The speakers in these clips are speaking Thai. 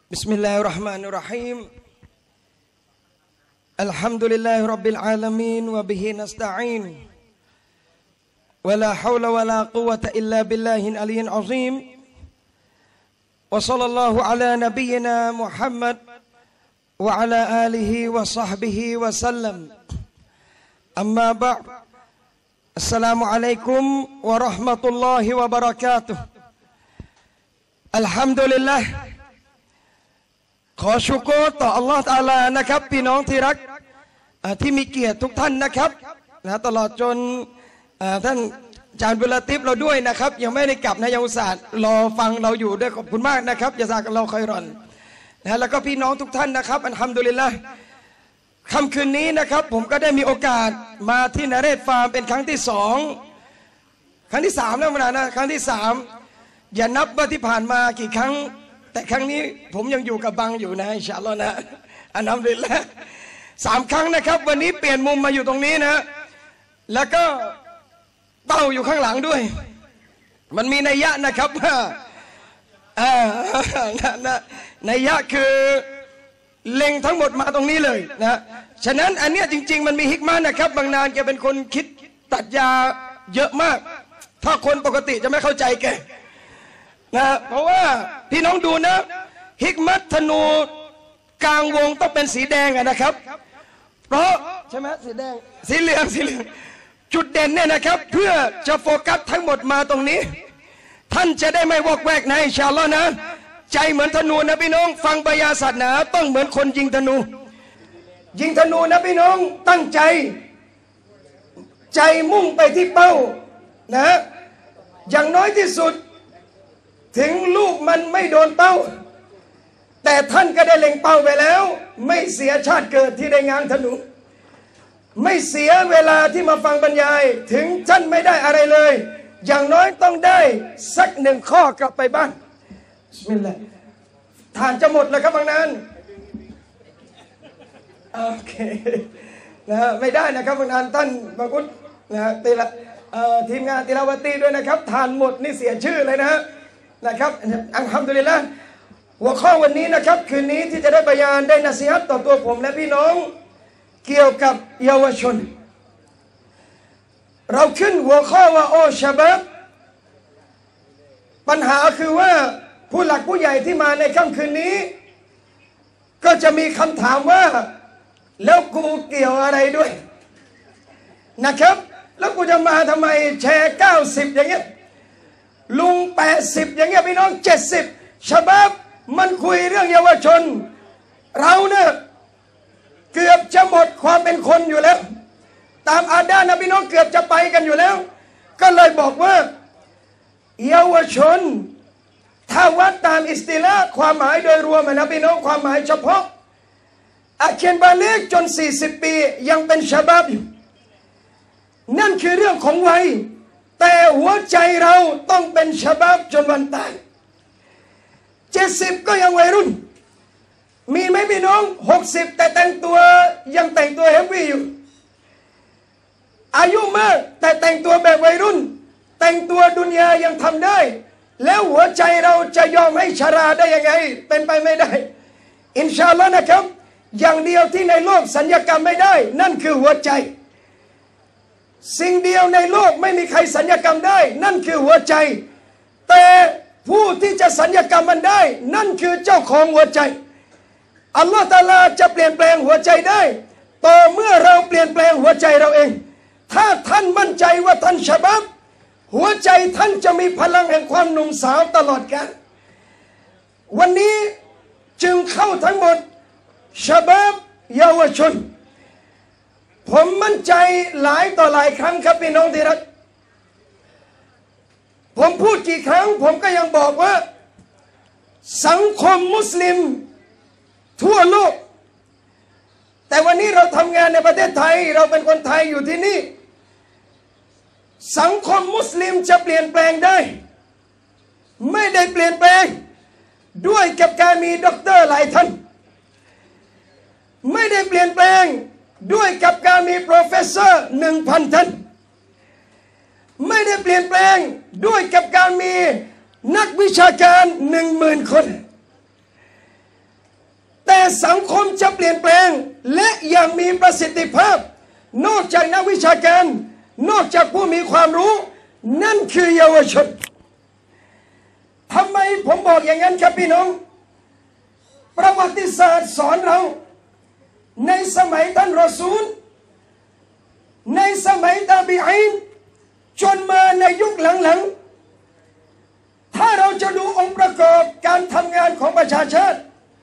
بسم الله الرحمن الرحيم الحمد لله رب العالمين وبه نستعين ولا حول ولا قوة إلا بالله العلي العظيم وصلى الله على نبينا محمد وعلى آله وصحبه وسلم أما بعد السلام عليكم ورحمة الله وبركاته الحمد للهขอชุกรต่ออัลลอฮฺตะอาลานะครับพี่น้องที่รักที่มีเกียรติทุกท่านนะครับตลอดจนท่านอาจารย์บุลาติฟเราด้วยนะครับยังไม่ได้กลับนะยังอุตส่าห์รอฟังเราอยู่ด้วยขอบคุณมากนะครับยะซากัลลอฮุค็อยรอนแล้วก็พี่น้องทุกท่านนะครับอัลฮัมดุลิลละห์ค่ำคืนนี้นะครับผมก็ได้มีโอกาสมาที่นาเรศฟาร์มเป็นครั้งที่2ครั้งที่3แล้วนะครั้งที่3อย่านับว่าที่ผ่านมากี่ครั้งแต่ครั้งนี้ผมยังอยู่กับบังอยู่นะอินชาอัลลอฮ์นะอัลฮัมดุลิลละห์3 ครั้งนะครับวันนี้เปลี่ยนมุมมาอยู่ตรงนี้นะแล้วก็เต้าอยู่ข้างหลังด้วยมันมีนัยยะนะครับว่านัยยะคือเล็งทั้งหมดมาตรงนี้เลยนะฉะนั้นอันเนี้ยจริงๆมันมีฮิกมะนะครับบางนานแกเป็นคนคิดตัดยาเยอะมากถ้าคนปกติจะไม่เข้าใจแกนะเพราะว่าพี่น้องดูนะฮิกมัตธนูกลางวงต้องเป็นสีแดงนะครับเพราะใช่ไหมสีแดงสีเหลืองจุดเด่นเนี่ยนะครับเพื่อจะโฟกัสทั้งหมดมาตรงนี้ท่านจะได้ไม่วอกแวกนะอินชาอัลลอฮ์นะใจเหมือนธนูนะพี่น้องฟังบายาศาสนาต้องเหมือนคนยิงธนูยิงธนูนะพี่น้องตั้งใจมุ่งไปที่เป้านะอย่างน้อยที่สุดถึงลูกมันไม่โดนเป้าแต่ท่านก็ได้เล็งเป้าไปแล้วไม่เสียชาติเกิดที่ได้ง้างธนูไม่เสียเวลาที่มาฟังบรรยายถึงท่านไม่ได้อะไรเลยอย่างน้อยต้องได้สัก1 ข้อกลับไปบ้านบิสมิลลาห์ทานจะหมดแล้วครับบางนั้นโอเคนะไม่ได้นะครับบางนั้นท่านบางคนนะทีมงานติลาวะตีด้วยนะครับทานหมดนี่เสียชื่อเลยนะครับอัลฮัมดุลิลละห์หัวข้อวันนี้นะครับคืนนี้ที่จะได้บรรยายได้นะซีฮัตต่อตัวผมและพี่น้องเกี่ยวกับเยาวชนเราขึ้นหัวข้อว่าโอชะบับปัญหาคือว่าผู้หลักผู้ใหญ่ที่มาในค่ำคืนนี้ก็จะมีคำถามว่าแล้วกูเกี่ยวอะไรด้วยนะครับแล้วกูจะมาทำไมแชร์90อย่างเงี้ยลุง80อย่างเงี้ยพี่น้อง70ชะบับมันคุยเรื่องเยาวชนเราเนี่ยเกือบจะหมดความเป็นคนอยู่แล้วตามอาดานะพี่น้องเกือบจะไปกันอยู่แล้วก็เลยบอกว่าเยาวชนถ้าวัดตามอิสติลาห์ความหมายโดยรวมนะพี่น้องความหมายเฉพาะอาเคนบาลิกจน40 ปียังเป็นชะบับอยู่นั่นคือเรื่องของวัยแต่หัวใจเราต้องเป็นชะบับจนวันตาย70ก็ยังวัยรุ่นมีไหมพี่น้อง60แต่แต่งตัวยังแต่งตัวเฮฟวี่อยู่อายุมากแต่แต่งตัวแบบวัยรุ่นแต่งตัวดุนยายังทำได้แล้วหัวใจเราจะยอมให้ชราได้ยังไงเป็นไปไม่ได้อินชาอัลลอฮ์นะครับอย่างเดียวที่ในโลกสัญญกรรมไม่ได้นั่นคือหัวใจสิ่งเดียวในโลกไม่มีใครสัญญกรรมได้นั่นคือหัวใจแต่ผู้ที่จะสัญญกรรมมันได้นั่นคือเจ้าของหัวใจอัลลอฮฺตะอาลาจะเปลี่ยนแปลงหัวใจได้ต่อเมื่อเราเปลี่ยนแปลงหัวใจเราเองถ้าท่านมั่นใจว่าท่านชะบับหัวใจท่านจะมีพลังแห่งความหนุ่มสาวตลอดกาลวันนี้จึงเข้าทั้งหมดชะบับเยาวชนผมมั่นใจหลายต่อหลายครั้งครับพี่น้องที่รักผมพูดกี่ครั้งผมก็ยังบอกว่าสังคมมุสลิมทั่วโลกแต่วันนี้เราทำงานในประเทศไทยเราเป็นคนไทยอยู่ที่นี่สังคมมุสลิมจะเปลี่ยนแปลงได้ไม่ได้เปลี่ยนแปลงด้วยกับการมีด็อกเตอร์หลายท่านไม่ได้เปลี่ยนแปลงด้วยกับการมีโปรเฟสเซอร์ 1,000 ท่านไม่ได้เปลี่ยนแปลงด้วยกับการมีนักวิชาการ 10,000 คนสังคมจะเปลี่ยนแปลงและอย่างมีประสิทธิภาพนอกจากนักวิชาการนอกจากผู้มีความรู้นั่นคือเยาวชนทำไมผมบอกอย่างนั้นครับพี่น้องประวัติศาสตร์สอนเราในสมัยท่านรอซูลในสมัยตาบีอีนจนมาในยุคหลังๆถ้าเราจะดูองค์ประกอบการทำงานของประชาชาติ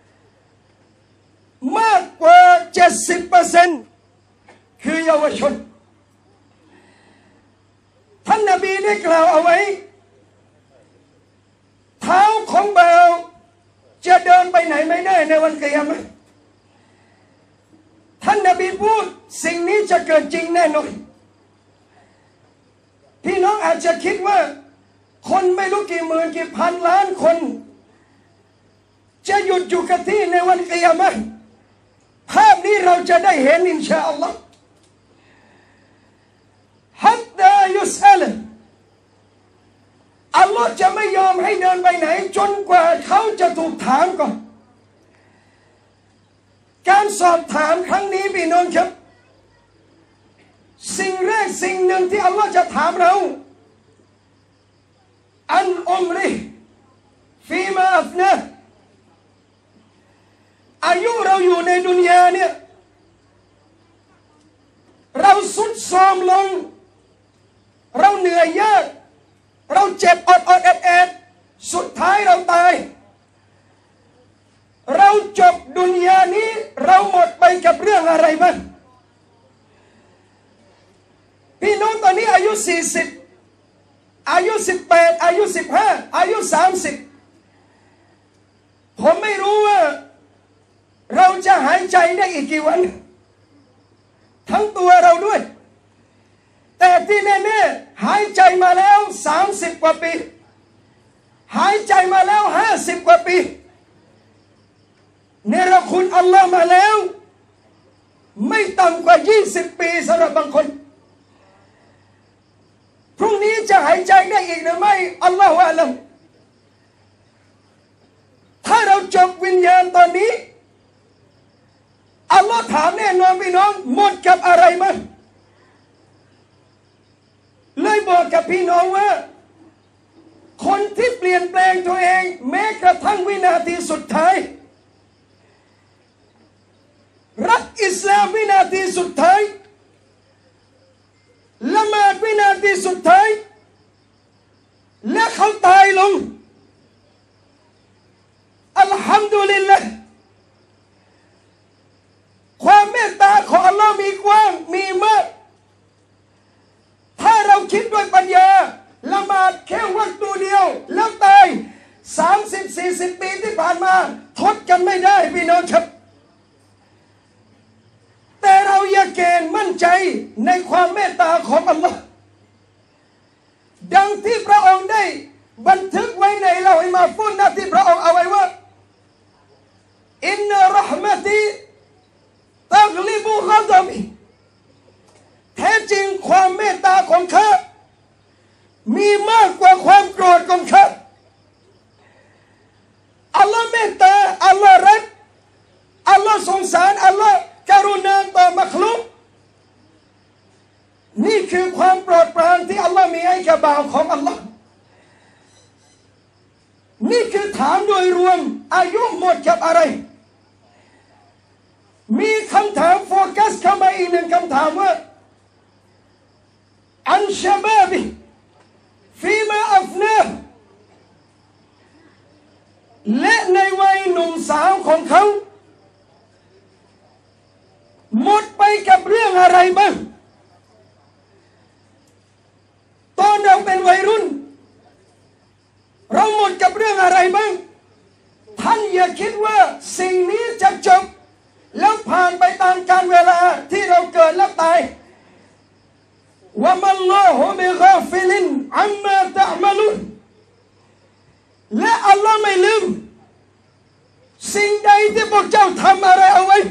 มากกว่า 70% คือเยาวชนท่านนบีได้กล่าวเอาไว้เท้าของบ่าวจะเดินไปไหนไม่ได้ในวันกิยามะห์ท่านนบีพูดสิ่งนี้จะเกิดจริงแน่นอนพี่น้องอาจจะคิดว่าคนไม่รู้กี่หมื่นกี่พันล้านคนจะหยุดอยู่กับที่ในวันกิยามะห์ภาพนี้เราจะได้เห็นอินชาอัลลอฮ์ฮัตตายุสอัลอัลลอฮ์จะไม่ยอมให้เดินไปไหนจนกว่าเขาจะถูกถามก่อนการสอบถามครั้งนี้พี่น้องครับสิ่งแรกสิ่งหนึ่งที่อัลลอฮ์จะถามเราอันอุมริฟีมาอัฟนะอายุเราอยู่ในดุนยาเนี่ยเราสุดโทรมลงเราเหนื่อยยากเราเจ็บอดแอดสุดท้ายเราตายเราจบดุนยานี้เราหมดไปกับเรื่องอะไรบ้างพี่น้องตอนนี้อายุ40อายุ18อายุ15อายุ30ผมไม่รู้ว่าเราจะหายใจได้อีกกี่วันทั้งตัวเราด้วยแต่ที่แน่ๆหายใจมาแล้ว30 กว่าปีหายใจมาแล้ว50 กว่าปีเนรคุณอัลลอฮ์มาแล้วไม่ต่ำกว่า20 ปีสำหรับบางคนพรุ่งนี้จะหายใจได้อีกหรือไม่อัลลอฮฺอาลัมถ้าเราจบวิญญาณตอนนี้อัลลอฮ์ถามแน่นอนพี่น้องหมดกับอะไรมั้งเลยบอกกับพี่น้องว่าคนที่เปลี่ยนแปลงตัวเองแม้กระทั่งวินาทีสุดท้ายรักอิสลามวินาทีสุดท้ายละหมาดวินาทีสุดท้ายและเขาตายลงอัลฮัมดุลิลละห์ความเมตตาของอัลลอฮ์มีกว้างมีมากถ้าเราคิดด้วยปัญญาละหมาดแค่วักตัวเดียวแล้วตาย30-40 ปีที่ผ่านมาทดกันไม่ได้พี่น้องครับแต่เราอยากเกณฑ์มั่นใจในความเมตตาของอัลลอฮ์ดังที่พระองค์ได้บันทึกไว้ในลอฮิมาฟุนนะที่พระองค์เอาไว้ว่าอินนะเราะห์มะตีตักลิบุฆะฎอบีแท้จริงความเมตตาของข้ามีมากกว่าความโกรธของข้าอัลลอฮ์เมตตาอัลลอฮ์รักอัลลอฮ์สงสารอัลลอฮ์กรุณาต่อมักลุกนี่คือความโปรดปรานที่อัลลอฮ์มีให้กับบ่าวของอัลลอฮ์นี่คือถามโดยรวมอายุหมดกับอะไรมีคำถามโฟกัสเข้ามาอีกหนึ่งคำถามว่าอันชะบาบิฟีมาอัฟนาและในวัยหนุ่มสาวของเขาหมดไปกับเรื่องอะไรบ้างตอนเราเป็นวัยรุ่นเราหมดกับเรื่องอะไรบ้างท่านอย่าคิดว่าสิ่งนี้จะจบแล้วผ่านไปตามกาลเวลาที่เราเกิดแล้วตายวะมัลลอฮุบิฆาฟิลินอัมมาตะอ์มะลุนและอัลลอฮ์ไม่ลืมสิ่งใดที่พวกเจ้าทำอะไรเอาไว้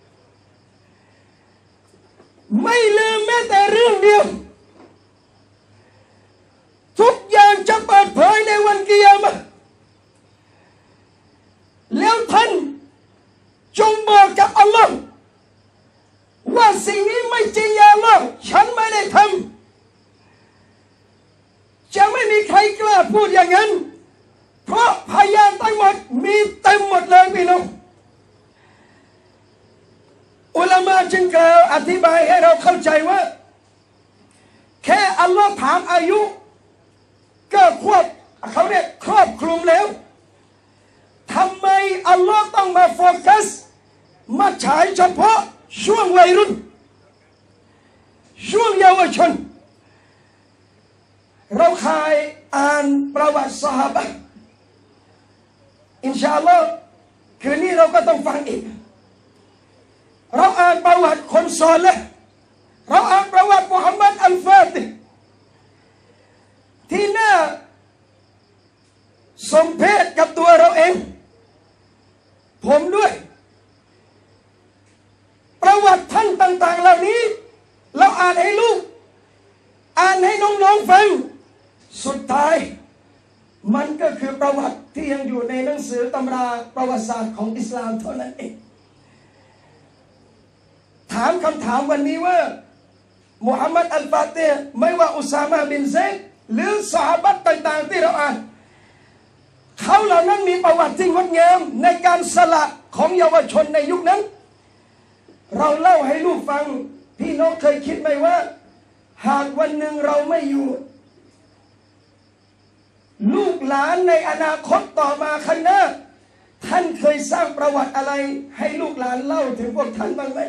ไม่ลืมแม้แต่เรื่องเดียวทุกอย่างจะเปิดเผยในวันกิยามะห์แล้วท่านจงบอกกับอัลลอฮ์ว่าสิ่งนี้ไม่จริงอย่าอัลลอฮ์ฉันไม่ได้ทำจะไม่มีใครกล้าพูดอย่างนั้นเพราะพยานทั้งหมดมีเต็มหมดเลยพี่น้องอุลามะจึงกล่าวอธิบายให้เราเข้าใจว่าแค่อัลลอฮ์ถามอายุก็เขาเรียกครอบคลุมแล้วทำไมอัลลอฮ์ต้องมาโฟกัสมาฉายเฉพาะช่วงวัยรุ่นช่วงเยาวชนเราเคยอ่านประวัติซอฮาบะห์อินชาอัลลอฮ์คืนนี้เราก็ต้องฟังอีกเราอ่านประวัติคนซอลิห์เราอ่านประวัติมุฮัมมัดอัลฟาติห์ที่น่าสมเพชกับตัวเราเองผมด้วยประวัติท่านต่างๆเหล่านี้เราอ่านให้ลูกอ่านให้น้องๆฟังสุดท้ายมันก็คือประวัติที่ยังอยู่ในหนังสือตำราประวัติศาสตร์ของอิสลามเท่านั้นเองถามคำถามวันนี้ว่ามุฮัมมัดอัลฟาติห์ไม่ว่าอุซามะห์บินซัยด์หรือซอฮาบะห์ต่างๆที่เราอ่านเขาเหล่านั้นมีประวัติที่งดงามในการสละของเยาวชนในยุคนั้นเราเล่าให้ลูกฟังพี่น้องเคยคิดไหมว่าหากวันหนึ่งเราไม่อยู่ลูกหลานในอนาคตต่อมาข้างหน้าท่านเคยสร้างประวัติอะไรให้ลูกหลานเล่าถึงพวกท่านบ้างไหม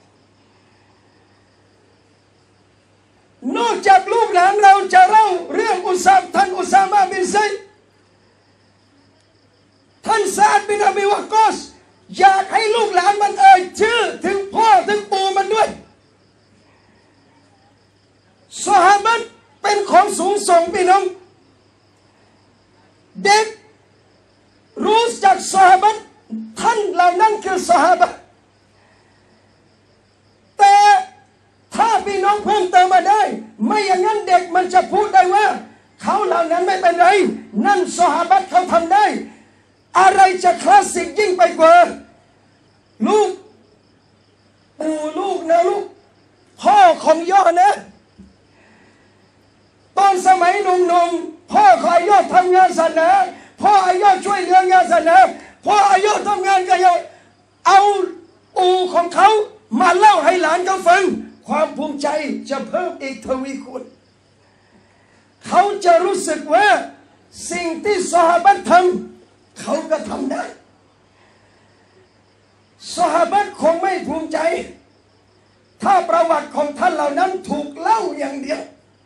นอกจากลูกหลานเราจะเล่าเรื่องท่านอุซามะห์บินซัยด์ท่านซะอ์ดบินอบีวะกอซอยากให้ลูกหลานมันเอ่ยชื่อถึงพ่อถึงปู่มันด้วยซอฮาบะห์เป็นของสูงส่งพี่น้องเด็กรู้จักซอฮาบะห์ท่านเหล่านั้นคือซอฮาบะห์แต่ถ้าพี่น้องเพิ่มเติมมาได้ไม่อย่างนั้นเด็กมันจะพูดได้ว่าเขาเหล่านั้นไม่เป็นไรนั่นซอฮาบะห์เขาทำได้อะไรจะคลาสสิกยิ่งไปกว่าลูกลูกนะลูกพ่อของย่อนะตอนสมัยหนุ่มๆพ่อของอายุทำงานศาสนาพ่ออายุช่วยเหลืองานศาสนาพ่ออายุทำงานก็ยังเอาของเขามาเล่าให้หลานเขาฟังความภูมิใจจะเพิ่มอีกทวีคูณเขาจะรู้สึกว่าสิ่งที่ซอฮาบะห์ทำเขาก็ทำได้ซอฮาบะห์คงไม่ภูมิใจถ้าประวัติของท่านเหล่านั้นถูกเล่าอย่างเดียว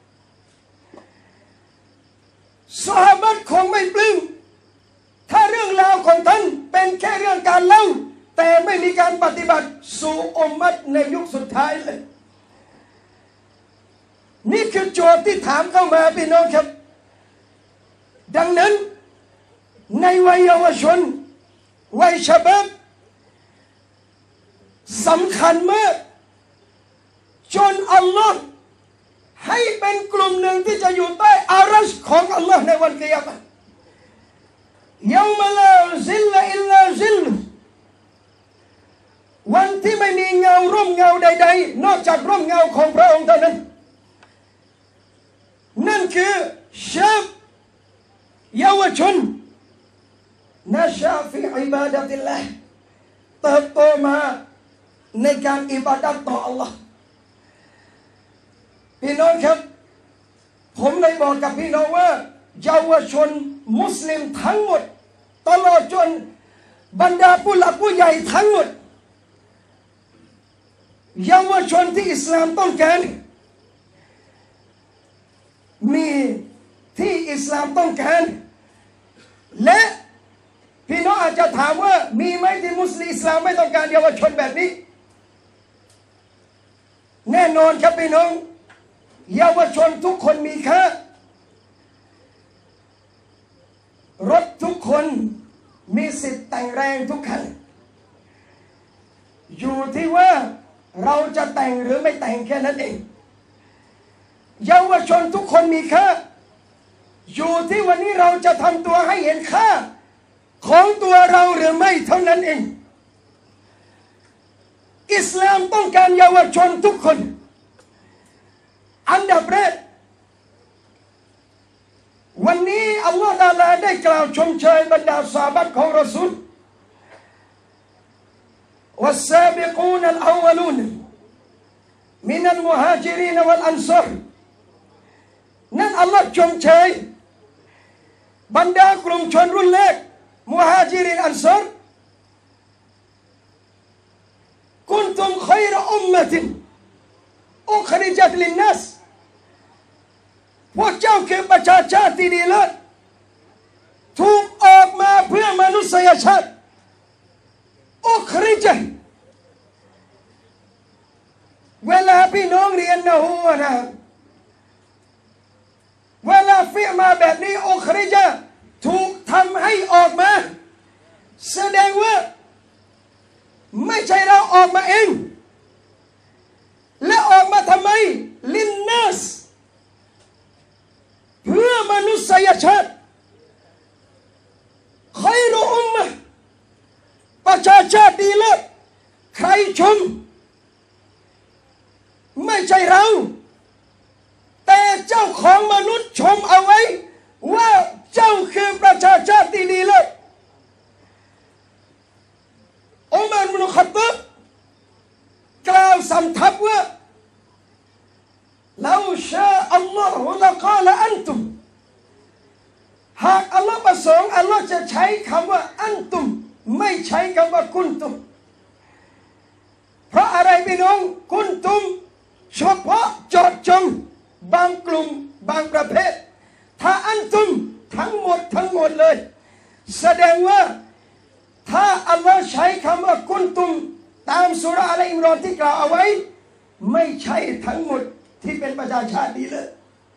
ซอฮาบะห์คงไม่ปลื้มถ้าเรื่องราวของท่านเป็นแค่เรื่องการเล่าแต่ไม่มีการปฏิบัติสู่อุมมะห์ในยุคสุดท้ายเลยนี่คือโจทย์ที่ถามเข้ามาพี่น้องครับดังนั้นในวัยเยาวชนวัยชะบับสำคัญมากจนอัลลอฮ์ให้เป็นกลุ่มหนึ่งที่จะอยู่ใต้อารัชของอัลลอฮ์ในวันกิยามะห์ยอมลาซิลอิลลาซิลวันที่ไม่มีเงาร่มเงาใดๆนอกจากร่มเงาของพระองค์เท่านั้นนั่นคือชับเยาวชนนาชาฟิอิบาดะติลลาห์เติบโตมาในการอิบาดัตต่ออัลลอฮ์พี่น้องครับผมได้บอกกับพี่น้องว่าเยาวชนมุสลิมทั้งหมดตลอดจนบรรดาผู้หลักผู้ใหญ่ทั้งหมดเยาวชนที่อิสลามต้องการมีที่อิสลามต้องการและพี่น้องอาจจะถามว่ามีไหมที่มุสลิมอิสลามไม่ต้องการเยาวชนแบบนี้แน่นอนครับพี่น้องเยาวชนทุกคนมีค่ารถทุกคนมีสิทธิ์แต่งแรงทุกคันอยู่ที่ว่าเราจะแต่งหรือไม่แต่งแค่นั้นเองเยาวชนทุกคนมีค่าอยู่ที่วันนี้เราจะทำตัวให้เห็นค่าของตัวเราหรือไม่เท่านั้นเองอิสลามต้องการเยาวชนทุกคนอันดับแรกวันนี้อัลลอฮฺตะอาลาได้กล่าวชมเชยบรรดาซอฮาบะห์ของรอซูลوالسابقون الأولون من المهاجرين والأنصار นั่นอัลลอฮฺชมเชยบรรดากลุ่มชนรุ่นแรกมุฮาจิรินอันซอรกุนตุมขัยรอุมมะตินอุคริจัตลินนัสพวกเจ้าคือประชาชาติที่ดีเลิศถูกออกมาเพื่อมนุษยชาติอุคริจัตเวลาพี่น้องเรียนนะฮูนะเวลาฟิมาแบบนี้อุคริจัตถูกทำให้ออกมาแสดงว่าไม่ใช่เราออกมาเองและออกมาทำไมลินนัสเพื่อมนุษยชาติขัยรุอุมมะประชาชาติดีเลิศใครชมไม่ใช่เราแต่เจ้าของมนุษย์ชมเอาไว้ว่าเจ้าคือประชาชาติที่ดีเลิศอุมัร บิน ค็อฏฏอบกล่าวสำทับว่าลาชาอัลลอฮุละกาลอันตุมหากอัลลอฮ์ประสงค์อัลลอฮ์จะใช้คำว่าอันตุมไม่ใช้คำว่ากุนตุมเพราะอะไรพี่น้องกุนตุมเฉพาะเจาะจงบางกลุ่มบางประเภทถ้าอันตุมทั้งหมดเลยแสดงว่าถ้าอัลลอฮ์ใช้คำว่ากุนตุมตามสุราอะลัยอิมรอนที่กล่าวเอาไว้ไม่ใช่ทั้งหมดที่เป็นประชาชาติดีเลย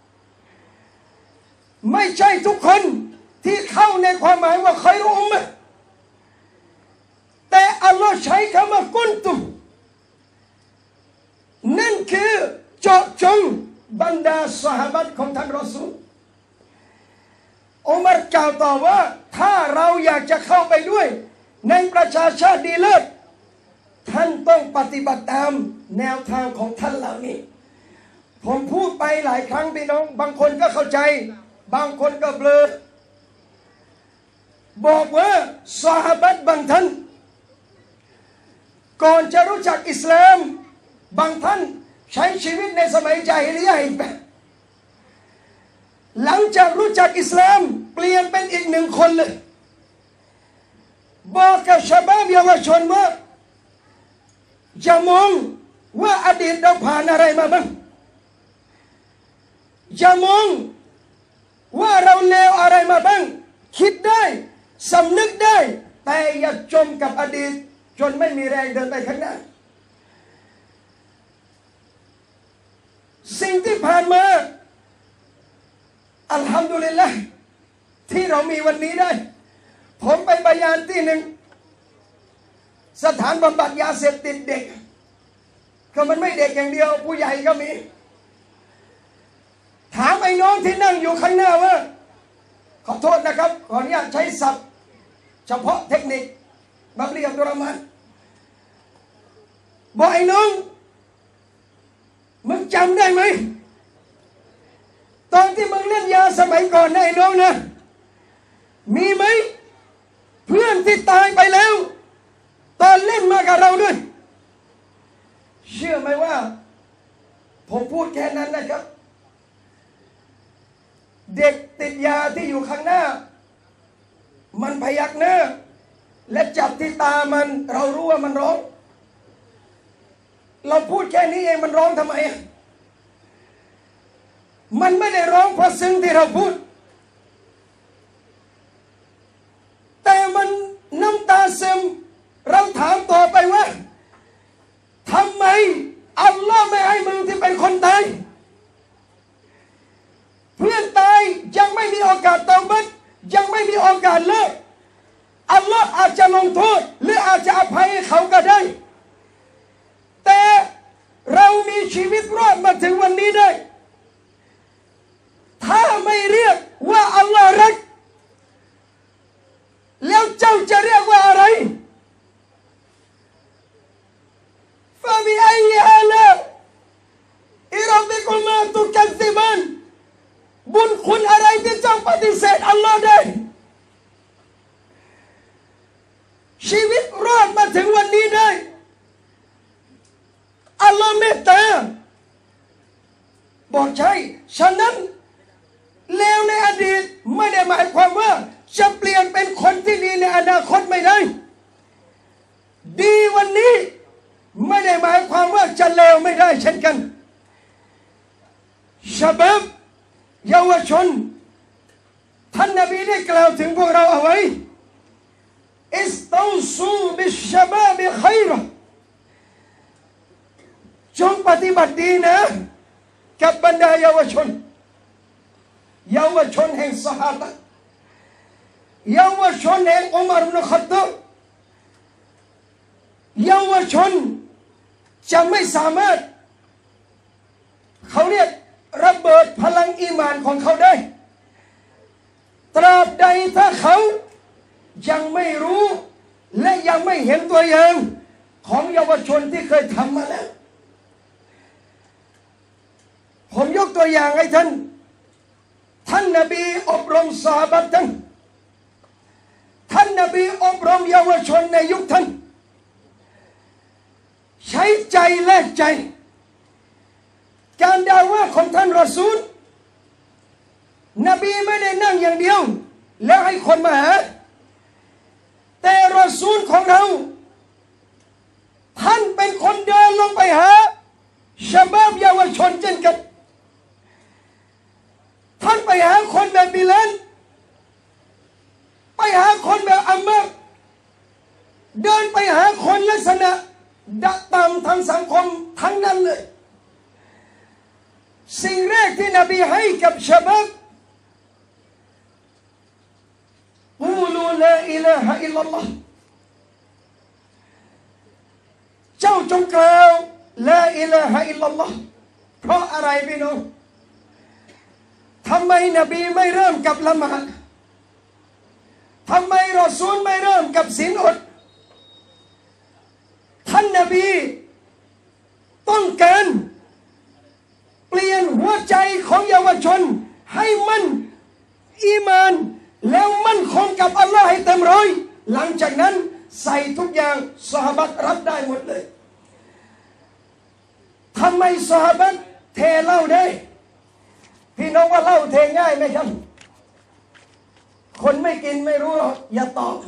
ไม่ใช่ทุกคนที่เข้าในความหมายว่าขัยรอุมมะแต่อัลลอฮ์ใช้คำว่ากุนตุมนั่นคือเจาะจงบรรดาซอฮาบะห์ของท่านรอซูลอุมัรกล่าวต่อว่าถ้าเราอยากจะเข้าไปด้วยในประชาชาติดีเลิศท่านต้องปฏิบัติตามแนวทางของท่านเหล่านี้ผมพูดไปหลายครั้งพี่น้องบางคนก็เข้าใจบางคนก็เบลอบอกว่าซอฮาบะห์บางท่านก่อนจะรู้จักอิสลามบางท่านใช้ชีวิตในสมัยญาฮิลิยะห์อีกแบบหลังจากรู้จักอิสลามเปลี่ยนเป็นอีกหนึ่งคนเลยบอกกับชาวบ้านเยาวชนว่าอย่ามองว่าอดีตเราผ่านอะไรมาบ้างอย่ามองว่าเราเลวอะไรมาบ้างคิดได้สำนึกได้แต่อย่าจมกับอดีตจนไม่มีแรงเดินไปข้างหน้าสิ่งที่ผ่านมาอัลฮัมดุลิลละห์ที่เรามีวันนี้ได้ผมไปบรรยายที่หนึ่งสถานบำบัดยาเสพติดเด็กก็มันไม่เด็กอย่างเดียวผู้ใหญ่ก็มีถามไอ้น้องที่นั่งอยู่ข้างหน้าว่าขอโทษนะครับขออนุญาตใช้ศัพท์เฉพาะเทคนิคบักเรียบดุรมันบอกไอ้น้องมึงจำได้ไหมตอนที่มึงเล่นยาสมัยก่อนนะไอ้น้องนะมีไหมเพื่อนที่ตายไปแล้วตอนเล่นมากับเราด้วยเชื่อไหมว่าผมพูดแค่นั้นนะครับเด็กติดยาที่อยู่ข้างหน้ามันพยักหน้าและจับที่ตามันเรารู้ว่ามันร้องเราพูดแค่นี้เองมันร้องทำไมมันไม่ได้ร้องเพราะซึ้งที่เราพูดแต่มันน้ำตาซึมเราถามต่อไปว่าทำไมอัลลอฮ์ไม่ให้มึงที่เป็นคนตายเพื่อนตายยังไม่มีโอกาสเตาบัตยังไม่มีโอกาสเลิกอัลลอฮ์อาจจะลงโทษหรืออาจจะอภัยให้เขาก็ได้แต่เรามีชีวิตรอดมาถึงวันนี้ได้ถ้าไม่เรียกว่าอัลลอฮ์รักแล้วเจ้าจะเรียกว่าอะไรชีวิตรอดมาถึงวันนี้ได้อัลลอฮ์เมตตาบอกใช่ฉะนั้นเลวในอดีตไม่ได้หมายความว่าจะเปลี่ยนเป็นคนที่ดีในอนาคตไม่ได้ดีวันนี้ไม่ได้หมายความว่าจะเลวไม่ได้เช่นกันชะบับเยาวชนท่านนบีได้กล่าวถึงพวกเราเอาไว้อิสตาวซูบิชชะบาบขัยรอจงปฏิบัติดีนะกับบรรดาเยาวชนแห่งซอฮาบะห์เยาวชนแห่งอุมัร อิบนุ ค็อฏฏอบเยาวชนจะไม่สามารถเขาเรียกระเบิดพลังอีหม่านของเขาได้ตราบใดถ้าเขายังไม่รู้และยังไม่เห็นตัวอย่างของเยาวชนที่เคยทำมาแล้วผมยกตัวอย่างให้ท่านนบีอบรมซอฮาบะห์ท่านนบีอบรมเยาวชนในยุคท่านใช้ใจแลกใจการด่าว่าของท่านรอซูลนบีไม่ได้นั่งอย่างเดียวแล้วให้คนมาหาแต่รอซูลของเราท่านเป็นคนเดินลงไปหาชะบาบเยาวชนเช่นกันท่านไปหาคนแบบบิลาลไปหาคนแบบอัมมาร์เดินไปหาคนลักษณะดะต่ำทางสังคมทั้งนั้นเลยสิ่งแรกที่นบีให้กับชะบาบกูลูลาอิลาฮะอิลลัลลอฮ์เจ้าจงกล่าวลาอิลาฮะอิลลัลลอฮ์เพราะอะไรพี่น้องทำไมนบีไม่เริ่มกับละหมาดทำไมรอซูลไม่เริ่มกับศีลอดท่านนบีต้องการเปลี่ยนหัวใจของเยาวชนให้มันอีมานแล้วมั่นคงกับอัลลอฮ์ให้เต็มร้อยหลังจากนั้นใส่ทุกอย่างซอฮาบะห์รับได้หมดเลยทำไมซอฮาบะห์เทเหล้าได้พี่น้องว่าเหล้าเทง่ายไหมครับคนไม่กินไม่รู้หรอกอย่าตอบ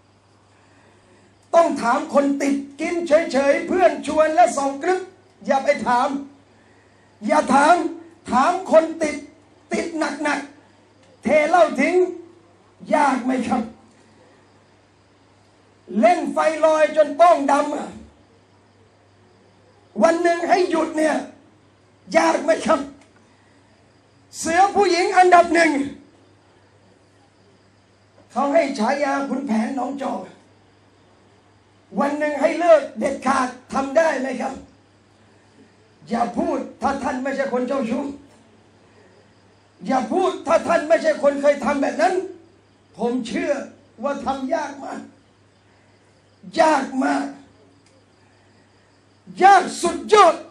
ต้องถามคนติดกินเฉยๆเพื่อนชวนและส่องกรึ๊บอย่าไปถามอย่าถามคนติดหนักเทเหล้าทิ้งยากไหมครับเล่นไฟลอยจนป้องดำวันหนึ่งให้หยุดเนี่ยยากไหมครับเสือผู้หญิงอันดับหนึ่งเขาให้ฉายาขุนแผนน้องจอกวันหนึ่งให้เลิกเด็ดขาดทำได้ไหมครับอย่าพูดถ้าท่านไม่ใช่คนเจ้าชู้อย่าพูดถ้าท่านไม่ใช่คนเคยทำแบบนั้นผมเชื่อว่าทำยากมากยากสุดยอด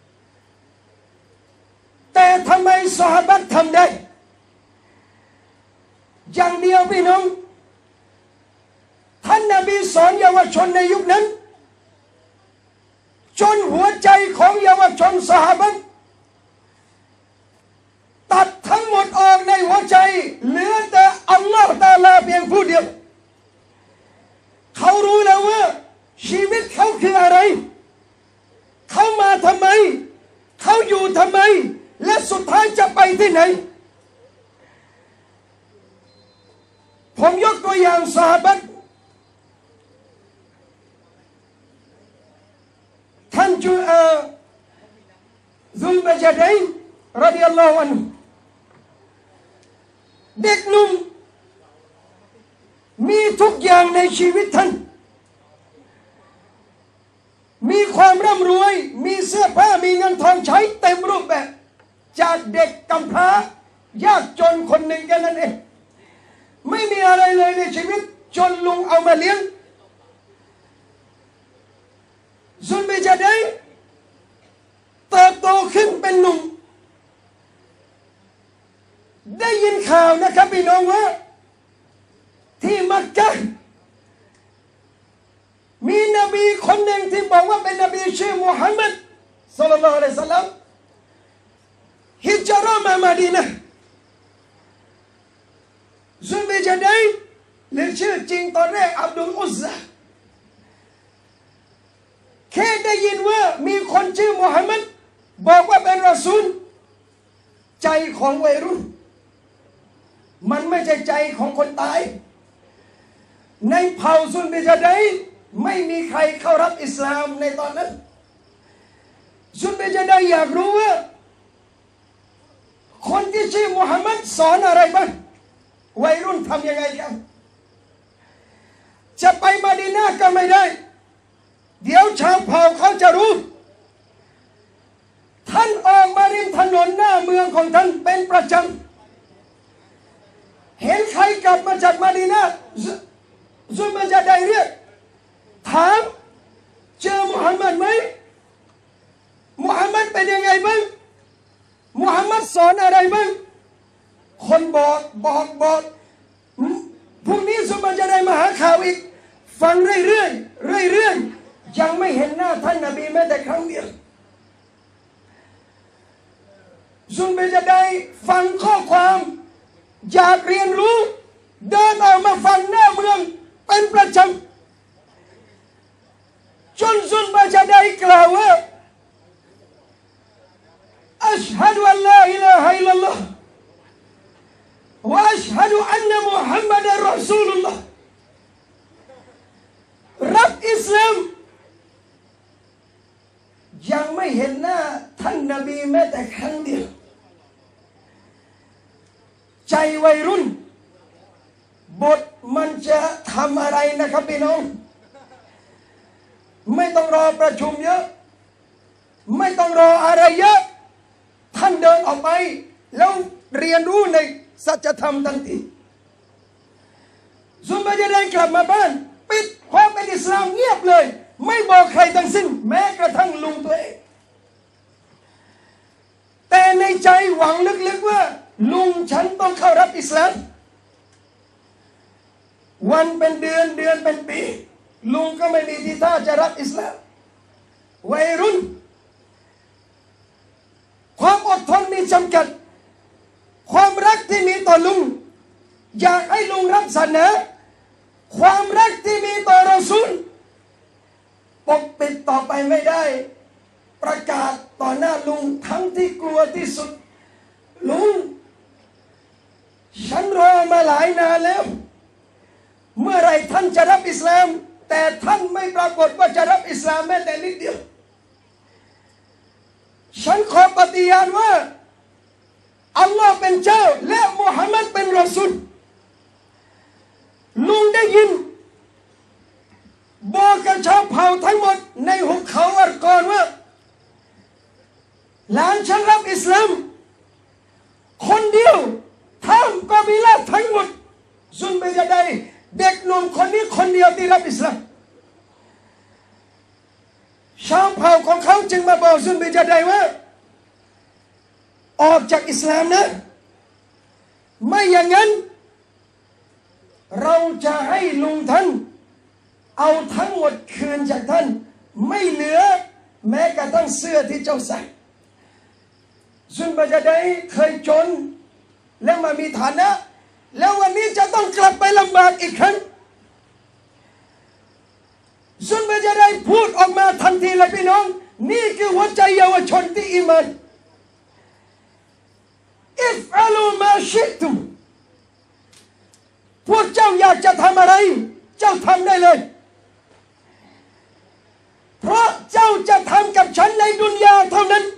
แต่ทำไมซอฮาบะห์ทำได้อย่างเดียวพี่น้องท่านนบีสอนเยาวชนในยุคนั้นจนหัวใจของเยาวชนซอฮาบะห์ตัดทั้งหมดออกในหัวใจเหลือแต่อัลลอฮฺตะอาลาเพียงผู้เดียวเขารู้แล้วว่าชีวิตเขาคืออะไรเขามาทำไมเขาอยู่ทำไมและสุดท้ายจะไปที่ไหนผมยกตัวอย่างซอฮาบะห์ท่านซุลบะญะดัยน์รอฎิยัลลอฮุอันฮุเด็กหนุ่มมีทุกอย่างในชีวิตท่านมีความร่ำรวยมีเสื้อผ้ามีเงินทองใช้เต็มรูปแบบจากเด็กกำพร้ายากจนคนหนึ่งแค่นั้นเองไม่มีอะไรเลยในชีวิตจนลุงเอามาเลี้ยงซุลบะญะดัยน์เติบโตขึ้นเป็นหนุ่มได้ยินข่าวนะครับพี่น้องว่าที่มักกะห์คนหนึ่งที่บอกว่าเป็นนบีชื่อมุฮัมมัดศ็อลลัลลอฮุอะลัยฮิวะซัลลัมฮิจเราะห์มามาดีนะห์ซุบะจาดัยหรือชื่อจริงตอนแรกอับดุลอุซซะแค่ได้ยินว่ามีคนชื่อมุฮัมมัดบอกว่าเป็นรอซูลใจของวัยรุ่นมันไม่ใช่ใจของคนตายในเผ่าซุนบิจาดัยไม่มีใครเข้ารับอิสลามในตอนนั้นซุนบิจาดัยอยากรู้ว่าคนที่ชื่อมุฮัมมัดสอนอะไรบ้างวัยรุ่นทำยังไงกันจะไปมะดีนะห์ก็ไม่ได้เดี๋ยวชาวเผ่าเขาจะรู้ท่านออกมาริมถนนหน้าเมืองของท่านเป็นประจำเห็นใครกลับมาจากมะดีนะห์ซุบะจาดัยเรียกถามเจอมุฮัมมัดไหมมุฮัมมัดเป็นยังไงบ้างมุฮัมมัดสอนอะไรบ้างคนบอกพรุ่งนี้ซุบะจาดัยมาหาข่าวอีกฟังเรื่อยยังไม่เห็นหน้าท่านนบีแม้แต่ครั้งเดียวซุบะจาดัยฟังข้อความอยากเรียนรู้เดินออกมาฟังหน้าเมืองเป็นประจำจนซุบะจาดัยกล่าวว่าอัชฮะดุอัลลาอิลาฮะอิลลัลลอฮ์วะอัชฮะดุอันนะมุฮัมมัดอัรรอซูลุลลอฮ์รับอิสลามยังไม่เห็นหน้าท่านนบีแม้แต่ครั้งเดียวใจวัยรุ่นบทมันจะทำอะไรนะครับพี่น้องไม่ต้องรอประชุมเยอะไม่ต้องรออะไรเยอะท่านเดินออกไปแล้วเรียนรู้ในสัจธรรมทันทีซุบะจาดัยกลับมาบ้านปิดความเป็นอิสลามเงียบเลยไม่บอกใครทั้งสิ้นแม้กระทั่งลุงตัวเองแต่ในใจหวังลึกๆว่าลุงฉันต้องเข้ารับอิสลามวันเป็นเดือนเป็นปีลุงก็ไม่มีทีท่าจะรับอิสลามวัยรุ่นความอดทนมีจำกัดความรักที่มีต่อลุงอยากให้ลุงรับศาสนาความรักที่มีต่อรอซูลปกปิดต่อไปไม่ได้ประกาศต่อหน้าลุงทั้งที่กลัวที่สุดลุงฉันรอมาหลายนานแล้วเมื่อไรท่านจะรับอิสลามแต่ท่านไม่ปรากฏว่าจะรับอิสลามแม้แต่นิดเดียวฉันขอปฏิญาณว่าอัลลอฮ์เป็นเจ้าและมุฮัมมัดเป็นรอซูลลุงได้ยินบอกกับชาวเผ่าทั้งหมดในหุบเขาอัรกอนว่าหลานฉันรับอิสลามคนเดียวท่ามกบิละทั้งหมดซุนบิจาดัยเด็กหนุ่มคนนี้คนเดียวที่รับอิสลามชาวเผ่าของเขาจึงมาบอกซุนบิจาดัยว่าออกจากอิสลามนะไม่อย่างนั้นเราจะให้ลุงท่านเอาทั้งหมดคืนจากท่านไม่เหลือแม้กระทั่งเสื้อที่เจ้าใส่ซุนบิจาดัยเคยจนแล้วมามีฐานะแล้ววันนี้จะต้องกลับไปลำบากอีกครั้งซุนบิจาดัยพูดออกมาทันทีเลยพี่น้องนี่คือหัวใจเยาวชนที่อีมานอิฟอัลูมาชิตุมพวกเจ้าอยากจะทำอะไรเจ้าทำได้เลยเพราะเจ้าจะทำกับฉันในดุนยาเท่านั้น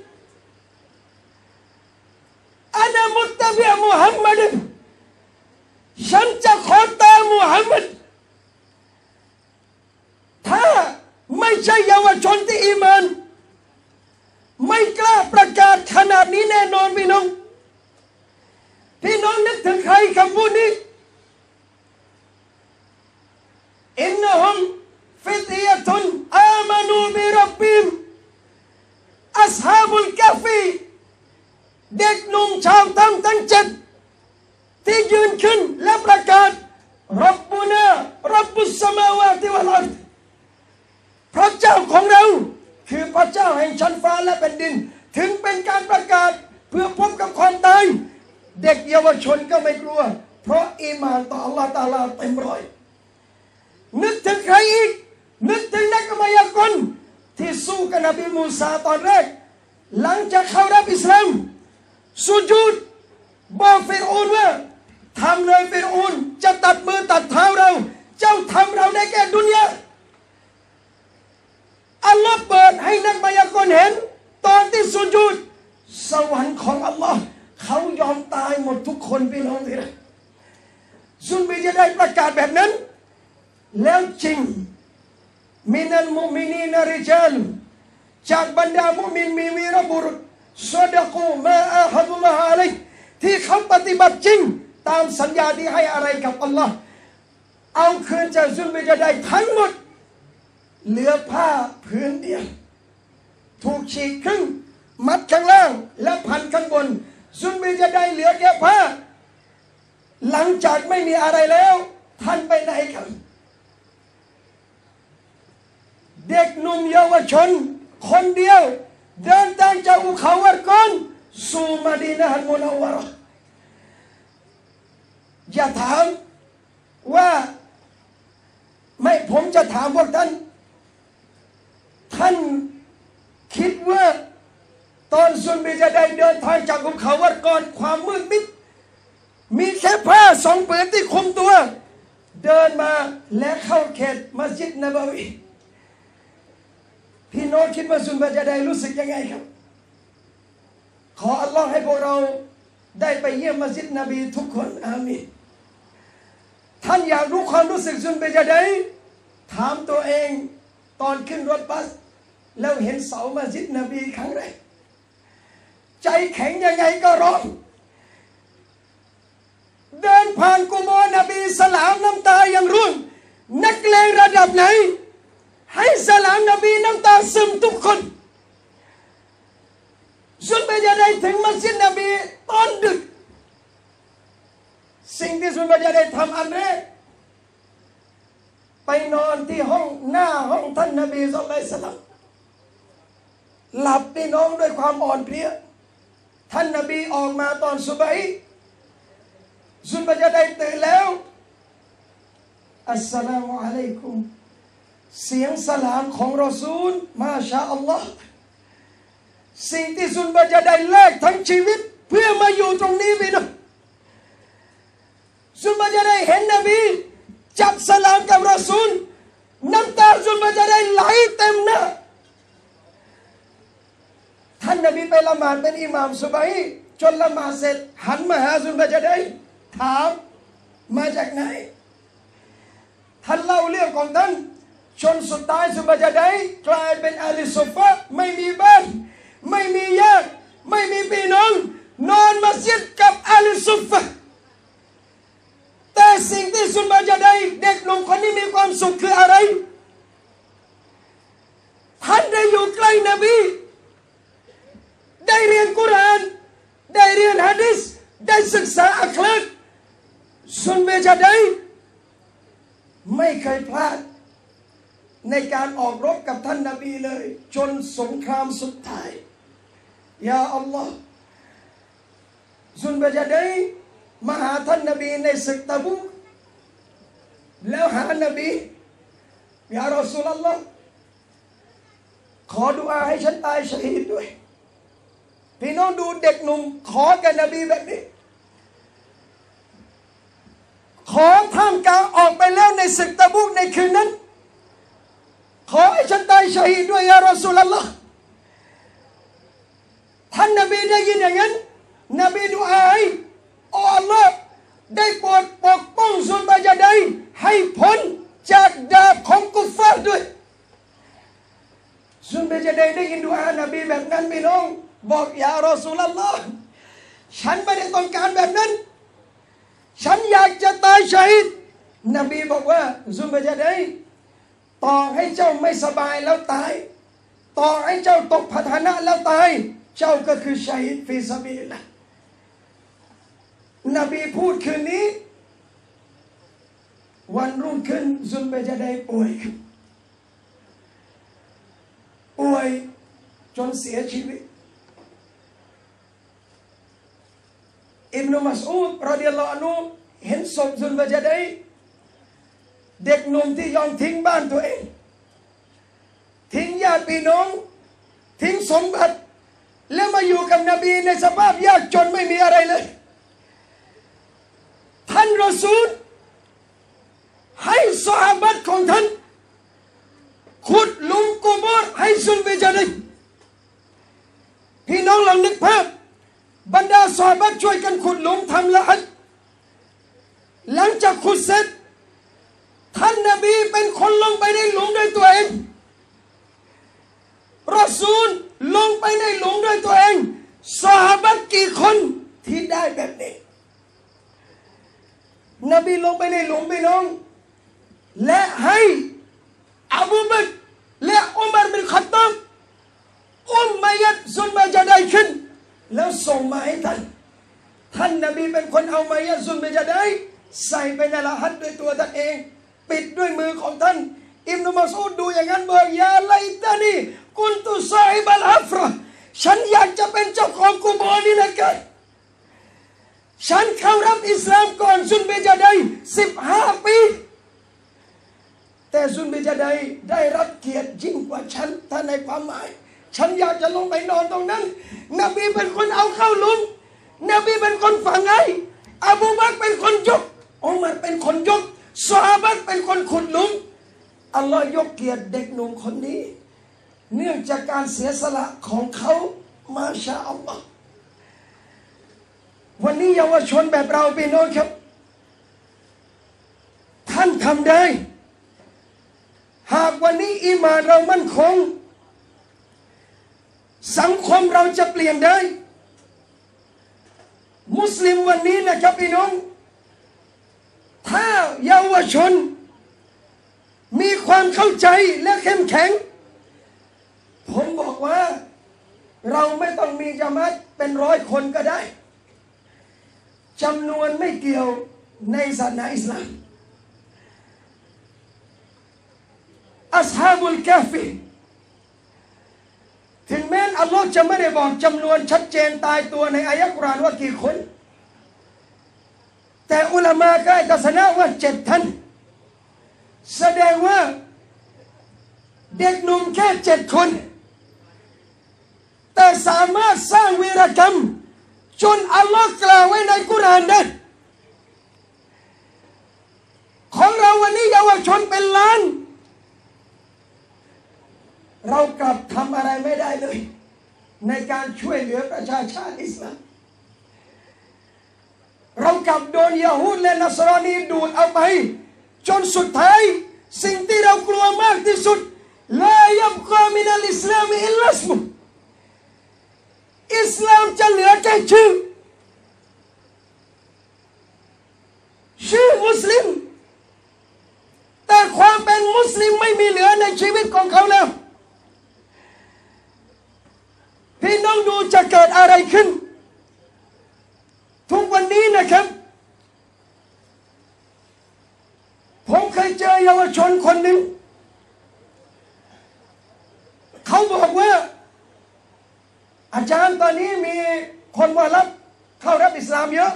อานามุตตะบิอะมุฮัมมัดฉันจะขอตามมุฮัมมัดถ้าไม่ใช่เยาวชนที่อีมานไม่กล้าประกาศขนาดนี้แน่นอนพี่น้องนึกถึงใครคำพูดนี้อินนะฮุมฟิตยะตุนอามานูบิร็อบบิฮิมอัศฮาบุลกะฟีเด็กหนุ่มชาวทั้งเจ็ดที่ยืนขึ้นและประกาศร็อบบุนาร็อบบุสสมาวาติวัลอัรฎพระเจ้าของเราคือพระเจ้าแห่งชั้นฟ้าและแผ่นดินถึงเป็นการประกาศเพื่อพบกับความตายเด็กเยาวชนก็ไม่กลัวเพราะอีหม่านต่ออัลลอฮฺตะอาลาเต็มร้อยนึกถึงใครอีกนึกถึงนักมายากลที่สู้กับนบีมูซาตอนแรกหลังจากเข้ารับอิสลามสุญูดบอกฟิรเอานว่าทำเลยฟิรเอานจะตัดมือตัดเท้าเราเจ้าทำเราได้แก่ดุนยาอัลลอฮ์เปิดให้นักมายากลเห็นตอนที่สุญูดสวรรค์ของอัลลอฮ์เขายอมตายหมดทุกคนพี่น้องที่รักซุนบีจะได้ประกาศแบบนั้นแล้วจริงมินัลมุมินีนริจัลจากบรรดามุมินมีวีรบุรุษซอดะกูมาอาฮัดุลลอฮ์อะลัยที่เขาปฏิบัติจริงตามสัญญาที่ให้อะไรกับอัลลอฮ์เอาคืนจากซุนบีจะได้ทั้งหมดเหลือผ้าพื้นเดียวถูกฉีกครึ่งมัดข้างล่างและพันข้างบนซุนบีจะได้เหลือแค่ผ้าหลังจากไม่มีอะไรแล้วท่านไปไหนครับเด็กหนุ่มเยาวชนคนเดียวเดินทางจากภูเขาวัดกอนสู่มะดีนะห์มุนาววะเราะห์อย่าถามว่าไม่ผมจะถามพวกท่านคิดว่าตอนซุนบีจะได้เดินทางจากภูเขาวัดกอนความมืดมิดมีแค่ผ้าสองผืนที่คุมตัวเดินมาและเข้าเขตมัสยิดนบวีพี่น้องคิดว่าซุนบีจะได้รู้สึกยังไงครับขออัลลอฮ์ให้พวกเราได้ไปเยี่ยมมัสยิดนบีทุกคนอามีนท่านอยากรู้ความรู้สึกซุนบีจะได้ถามตัวเองตอนขึ้นรถบัสแล้วเห็นเสามัสยิดนบีครั้งแรกใจแข็งยังไงก็ร้องเดินผ่านกุโบร์นบีสลามน้ำตายังร่วงนักเลงระดับไหนให้สลามนบีน้ำตาซึมทุกคนซุนบีจะได้ถึงมัสยิดนบีตอนดึกสิ่งที่ซุนบีจะได้ทำอันแรกไปนอนที่ห้องหน้าห้องท่านนบีศ็อลลัลลอฮุอะลัยฮิวะซัลลัมหลับพี่น้องด้วยความอ่อนเพลียท่านนบีออกมาตอนซุบฮีซุนบีจะได้ตื่นแล้วอัสสลามุอะลัยกุมเสียงสลามของรอซูลมาชาอัลลอฮ์สิ่งที่ซุนบีจะได้แลกทั้งชีวิตเพื่อมาอยู่ตรงนี้พี่น้องซุนบีจะได้เห็นนบีจับสลามกับรอซูลน้ำตาซุนบีจะได้ไหลเต็มหน้าท่านนบีไปละหมาดเป็นอิหม่ามซุบฮีจนละหมาดเสร็จหันมาหาซุนบีจะได้ถามมาจากไหนท่านเล่าเรื่องของท่านจนสุดท้ายซุนบีจะได้กลายเป็นอาลีซุฟะไม่มีบ้านไม่มีญาติไม่มีพี่น้องนอนมัสยิดกับอาลีซุฟะแต่สิ่งที่ซุนบีจะได้เด็กหนุ่มคนนี้มีความสุขคืออะไรท่านได้อยู่ใกล้นบีได้เรียนกุรอานได้เรียนหะดีษได้ศึกษาอัคลากซุนบีจะได้ไม่เคยพลาดในการออกรบกับท่านนบีเลยจนสงครามสุดท้ายยาอัลลอฮ์ซุนบีจะได้มาหาท่านนบีในศึกตะบุกแล้วหานบียารอซูลุลลอฮ์ขอดุอาให้ฉันตายชะฮีดด้วยพี่น้องดูเด็กหนุ่มขอกับนบีแบบนี้ขอท่ามกลางออกไปแล้วในศึกตะบุกในคืนนั้นขอให้ฉันตายชะฮีดด้วยยารอซูลุลลอฮ์ท่านนบีได้ยินอย่างนั้นนบีดุอาให้โอ้อัลลอฮ์ได้โปรดปกป้องซุนบีจะได้ให้พ้นจากดาบของกุฟฟาร์ด้วยซุนบีจะได้ยินดุอานบีแบบนั้นพี่น้องบอกยารอซูลุลลอฮ์ฉันไม่ได้ต้องการแบบนั้นฉันอยากจะตายชะฮีดนบีบอกว่าซุนบีจะได้ต่อให้เจ้าไม่สบายแล้วตายต่อให้เจ้าตกพาหนะแล้วตายเจ้าก็คือชะฮีดฟีซะบีลิลลาห์นบีพูดคืนนี้วันรุ่งขึ้นซุนบีจะได้ป่วยนเสียชีวิตอิบนุมัสอูดรอฎิยัลลอฮุอันฮุเห็นศพซุลบะญะดัยเด็กหนุ่มที่ยอมทิ้งบ้านตัวเองทิ้งญาติพี่น้องทิ้งสมบัติแล้วมาอยู่กับนบีในสภาพยากจนไม่มีอะไรเลยท่านรอซูลให้ซอฮาบะห์ของท่านขุดหลุมกุโบร์ให้ซุลบะญะดัยพี่น้องลองนึกภาพบรรดาซอฮาบะห์ช่วยกันขุดหลุมทำละอัดหลังจากขุดเสร็จท่านนบีเป็นคนลงไปในหลุมด้วยตัวเองรอซูลลงไปในหลุมด้วยตัวเองซอฮาบะห์กี่คนที่ได้แบบนี้นบีลงไปในหลุมพี่น้องและให้อบูบักรและอุมัรบินขัตฏอบมัยยัดซุลบะญะดัยขึ้นแล้วส่งมาให้ท่านนบีเป็นคนเอามัยยัดซุลบะญะดัยใส่ไปในละหัดด้วยตัวท่านเองปิดด้วยมือของท่านอิบนุมัสอูดดูอย่างนั้นบอกยาไลตานีกุนตุซาอิบัลฮัฟรห์ฉันอยากจะเป็นเจ้าของกุโบร์นี่นะกันฉันเข้ารับอิสลามก่อนซุลบะญะดัย15 ปีแต่ซุลบะญะดัยได้รับเกียรติยิ่งกว่าฉันถ้าในความหมายฉันอยากจะลงไปนอนตรงนั้นนบีเป็นคนเอาเข้าหลุมนบีเป็นคนฝังให้อบูบักรเป็นคนยกอุมัรเป็นคนยกซอฮาบะห์เป็นคนขุดหลุมอัลลอฮ์ยกเกียรติเด็กหนุ่มคนนี้เนื่องจากการเสียสละของเขามาชาอัลลอฮ์วันนี้เยาวชนแบบเราพี่น้องครับท่านทำได้หากวันนี้อีหม่านเรามั่นคงสังคมเราจะเปลี่ยนได้มุสลิมวันนี้นะครับพี่น้องถ้าเยาวชนมีความเข้าใจและเข้มแข็งผมบอกว่าเราไม่ต้องมีญะมาอะห์เป็น100 คนก็ได้จำนวนไม่เกี่ยวในศาสนาอิสลามอัศฮาบุลกะฟีถึงแม้อัลลอฮ์จะไม่ได้บอกจำนวนชัดเจนตายตัวในอายะห์กุรอานว่ากี่คนแต่อุลามะก็ให้ทัศนะว่า7 ท่านแสดงว่าเด็กหนุ่มแค่7 คนแต่สามารถสร้างวีรกรรมจนอัลลอฮ์กล่าวไว้ในกุรอานได้ของเราวันนี้เยาวชนเป็นล้านเรากลับทำอะไรไม่ได้เลยในการช่วยเหลือประชาชาติอิสลามเรากลับโดนยะฮูดและนัสรอนีดูดเอาไปจนสุดท้ายสิ่งที่เรากลัวมากที่สุดลายับกามินัลอิสลามอิลลัสมุอิสลามจะเหลือแค่ชื่อมุสลิมแต่ความเป็นมุสลิมไม่มีเหลือในชีวิตของเขาแล้วพี่น้องดูจะเกิดอะไรขึ้นทุกวันนี้นะครับผมเคยเจอเยาวชนคนหนึ่งเขาบอกว่าอาจารย์ตอนนี้มีคนมารับเข้ารับอิสลามเยอะ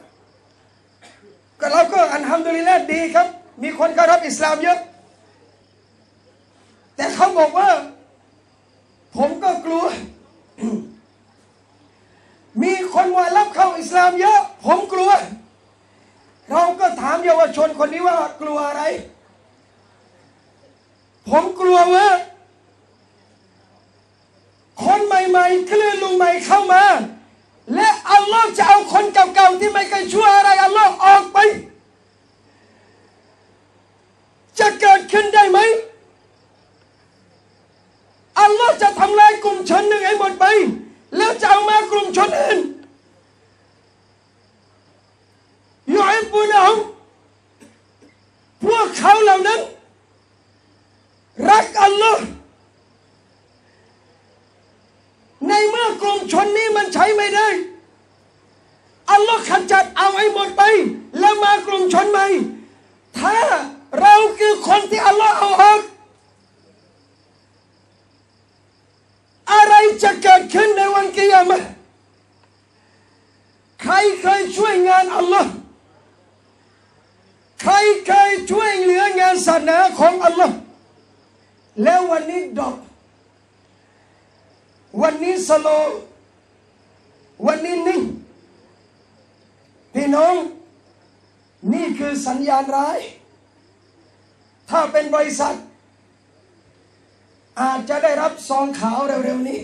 ก็เราก็อัลฮัมดุลิลละห์ดีครับมีคนเข้ารับอิสลามเยอะแต่เขาบอกว่าผมก็กลัวมีคนมารับเข้าอิสลามเยอะผมกลัวเราก็ถามเยาวชนคนนี้ว่ากลัวอะไรผมกลัวว่าคนใหม่ๆคลื่นลูกใหม่เข้ามาและอัลลอฮ์จะเอาคนเก่าๆที่ไม่เคยชั่วอะไรอัลลอฮ์ออกไปจะเกิดขึ้นได้ไหมอัลลอฮ์จะทำลายกลุ่มชนหนึ่งให้หมดไปแล้วจะเอามากลุ่มชนอื่นยุฮิบบุนะฮุมพวกเขาเหล่านั้นรักอัลลอฮ์ในเมื่อกลุ่มชนนี้มันใช้ไม่ได้อัลลอฮ์ขจัดเอาให้หมดไปแล้วมากลุ่มชนใหม่ถ้าเราคือคนที่อัลลอฮ์เอาออกอะไรศาสนาของอัลลอฮ์แล้ววันนี้ดรอปวันนี้สโลวันนี้นิ่งพี่น้องนี่คือสัญญาณร้ายถ้าเป็นบริษัทอาจจะได้รับซองขาวเร็วๆนี้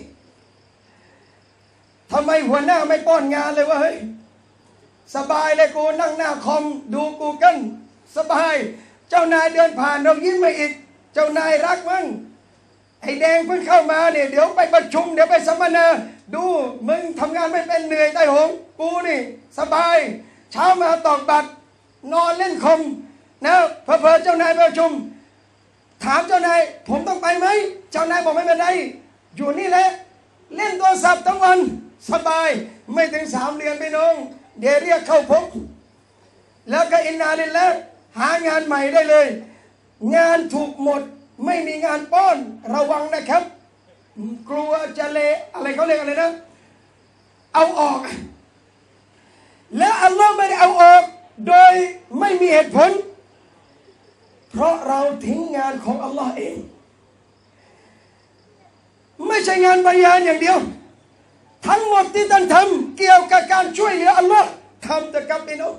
ทำไมหัวหน้าไม่ป้อนงานเลยวะเฮ้ยสบายเลยกูนั่งหน้าคอมดูกูเกิลสบายเจ้านายเดินผ่านเรายิ้มมาอีกเจ้านายรักมั้งไอ้แดงเพิ่งเข้ามาเนี่ยเดี๋ยวไปประชุมเดี๋ยวไปสัมมนาดูมึงทำงานไม่เป็นเหนื่อยได้หงกูนี่สบายเช้ามาตอกบัตรนอนเล่นคอมนะเพอเจ้านายประชุมถามเจ้านายผมต้องไปไหมเจ้านายบอกไม่เป็นไรอยู่นี่แหละเล่นโทรศัพท์ทั้งวันสบายไม่ถึง3 เดือนพี่น้องเดี๋ยวเรียกเข้าพบแล้วก็อินนาลิลละหางานใหม่ได้เลยงานถูกหมดไม่มีงานป้อนระวังนะครับกลัวจะเละอะไรเขาเรียกอะไรนะเอาออกและอัลลอฮ์ไม่ได้เอาออกโดยไม่มีเหตุผลเพราะเราทิ้งงานของอัลลอฮ์เองไม่ใช่งานบรรยายอย่างเดียวทั้งหมดที่ท่านทำเกี่ยวกับการช่วยเหลืออัลลอฮ์ทำแต่กับพี่น้อง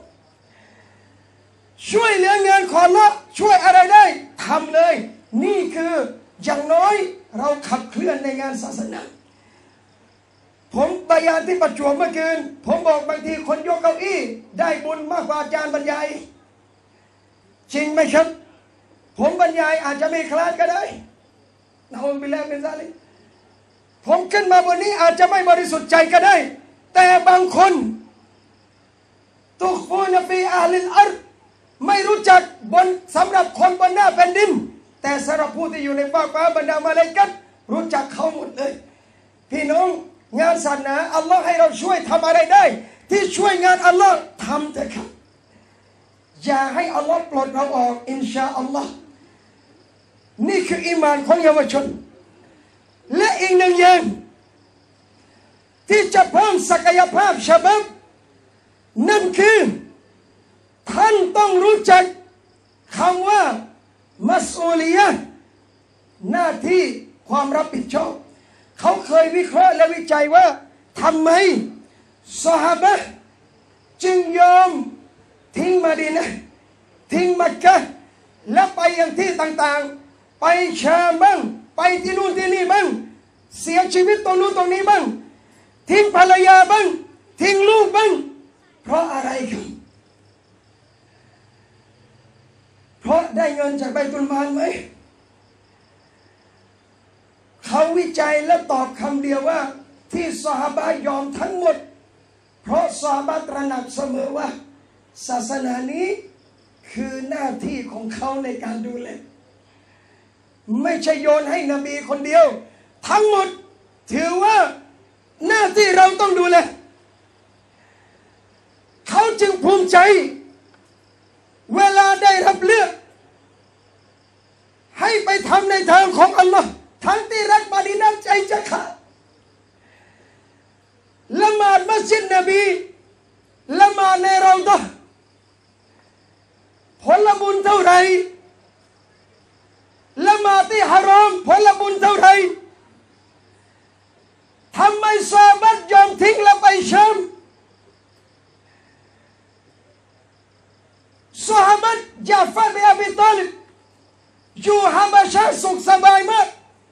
ช่วยเหลืองานของอัลลอฮ์ช่วยอะไรได้ทำเลยนี่คืออย่างน้อยเราขับเคลื่อนในงานศาสนาผมบรรยายที่ประจวบเมื่อคืนผมบอกบางทีคนยกเก้าอี้ได้บุญมากกว่าอาจารย์บรรยายจริงไหมครับผมบรรยายอาจจะไม่คลาดก็ได้นะอูบิลลาฮิมินซาลิกผมขึ้นมาบนนี้อาจจะไม่บริสุทธิ์ใจก็ได้แต่บางคนตุกฟูนฟีอาลิลอัรไม่รู้จักบนสำหรับคนบนหน้าแผ่นดินแต่สำหรับผู้ที่อยู่ในฟากฟ้าบรรดามาเลาอิกะฮ์รู้จักเขาหมดเลยพี่น้องงานศาสนาอัลลอฮ์ให้เราช่วยทำอะไรได้ที่ช่วยงานอัลลอฮ์ทำเถอะครับอย่าให้อัลลอฮ์ปลดเราออกอินชาอัลลอฮ์นี่คืออีหม่านของเยาวชนและอีกหนึ่งอย่างที่จะเพิ่มศักยภาพชะบับนั่นคือท่านต้องรู้จักคำว่ามัสอูลียะห์หน้าที่ความรับผิดชอบเขาเคยวิเคราะห์และวิจัยว่าทำไมซอฮาบะห์จึงยอมทิ้งมะดีนะห์ทิ้งมักกะฮ์และไปยังที่ต่างๆไปชามบ้างไปที่นู่นที่นี่บ้างเสียชีวิตตรงนู้นตรงนี้บ้างทิ้งภรรยาบ้างทิ้งลูกบ้างเพราะอะไรครับเพราะได้เงินจากไบตุลมานไหมเขาวิจัยและตอบคำเดียวว่าที่ซอฮาบะห์ยอมทั้งหมดเพราะซอฮาบะห์ตระหนักเสมอว่าศาสนานี้คือหน้าที่ของเขาในการดูแลไม่ใช่โยนให้นบีคนเดียวทั้งหมดถือว่าหน้าที่เราต้องดูแลเขาจึงภูมิใจเวลาได้รับเลือกให้ไปทำในทางของอัลลอฮ์ทั้งที่รักมะดีนะห์ใจจะขาดละหมาดมัสยิดนบีละหมาดในเราดะห์ผลบุญเท่าไรละหมาดที่ฮารอมผลบุญเท่าไรทำไมซอฮาบะห์ยอมทิ้งและไปชามซอฮาบะห์ญาฟัรบินอะบีฏอลิบอยู่ฮะบะชะห์สุขสบายมาก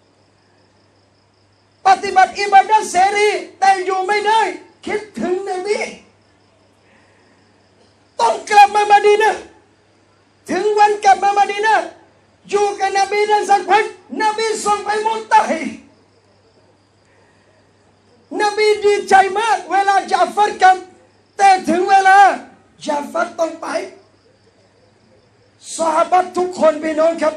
ปฏิบัติอิบาดะห์เสรีแต่อยู่ไม่ได้คิดถึงนบีต้องกลับมามะดีนะห์ถึงวันกลับมามะดีนะห์อยู่กับนบีได้สักพักนบีส่งไปมุตตะฮินบีดีใจมากเวลาญาฟัรกลับแต่ถึงเวลาญาฟัรต้องไปซอฮาบะห์ทุกคนพี่น้องครับ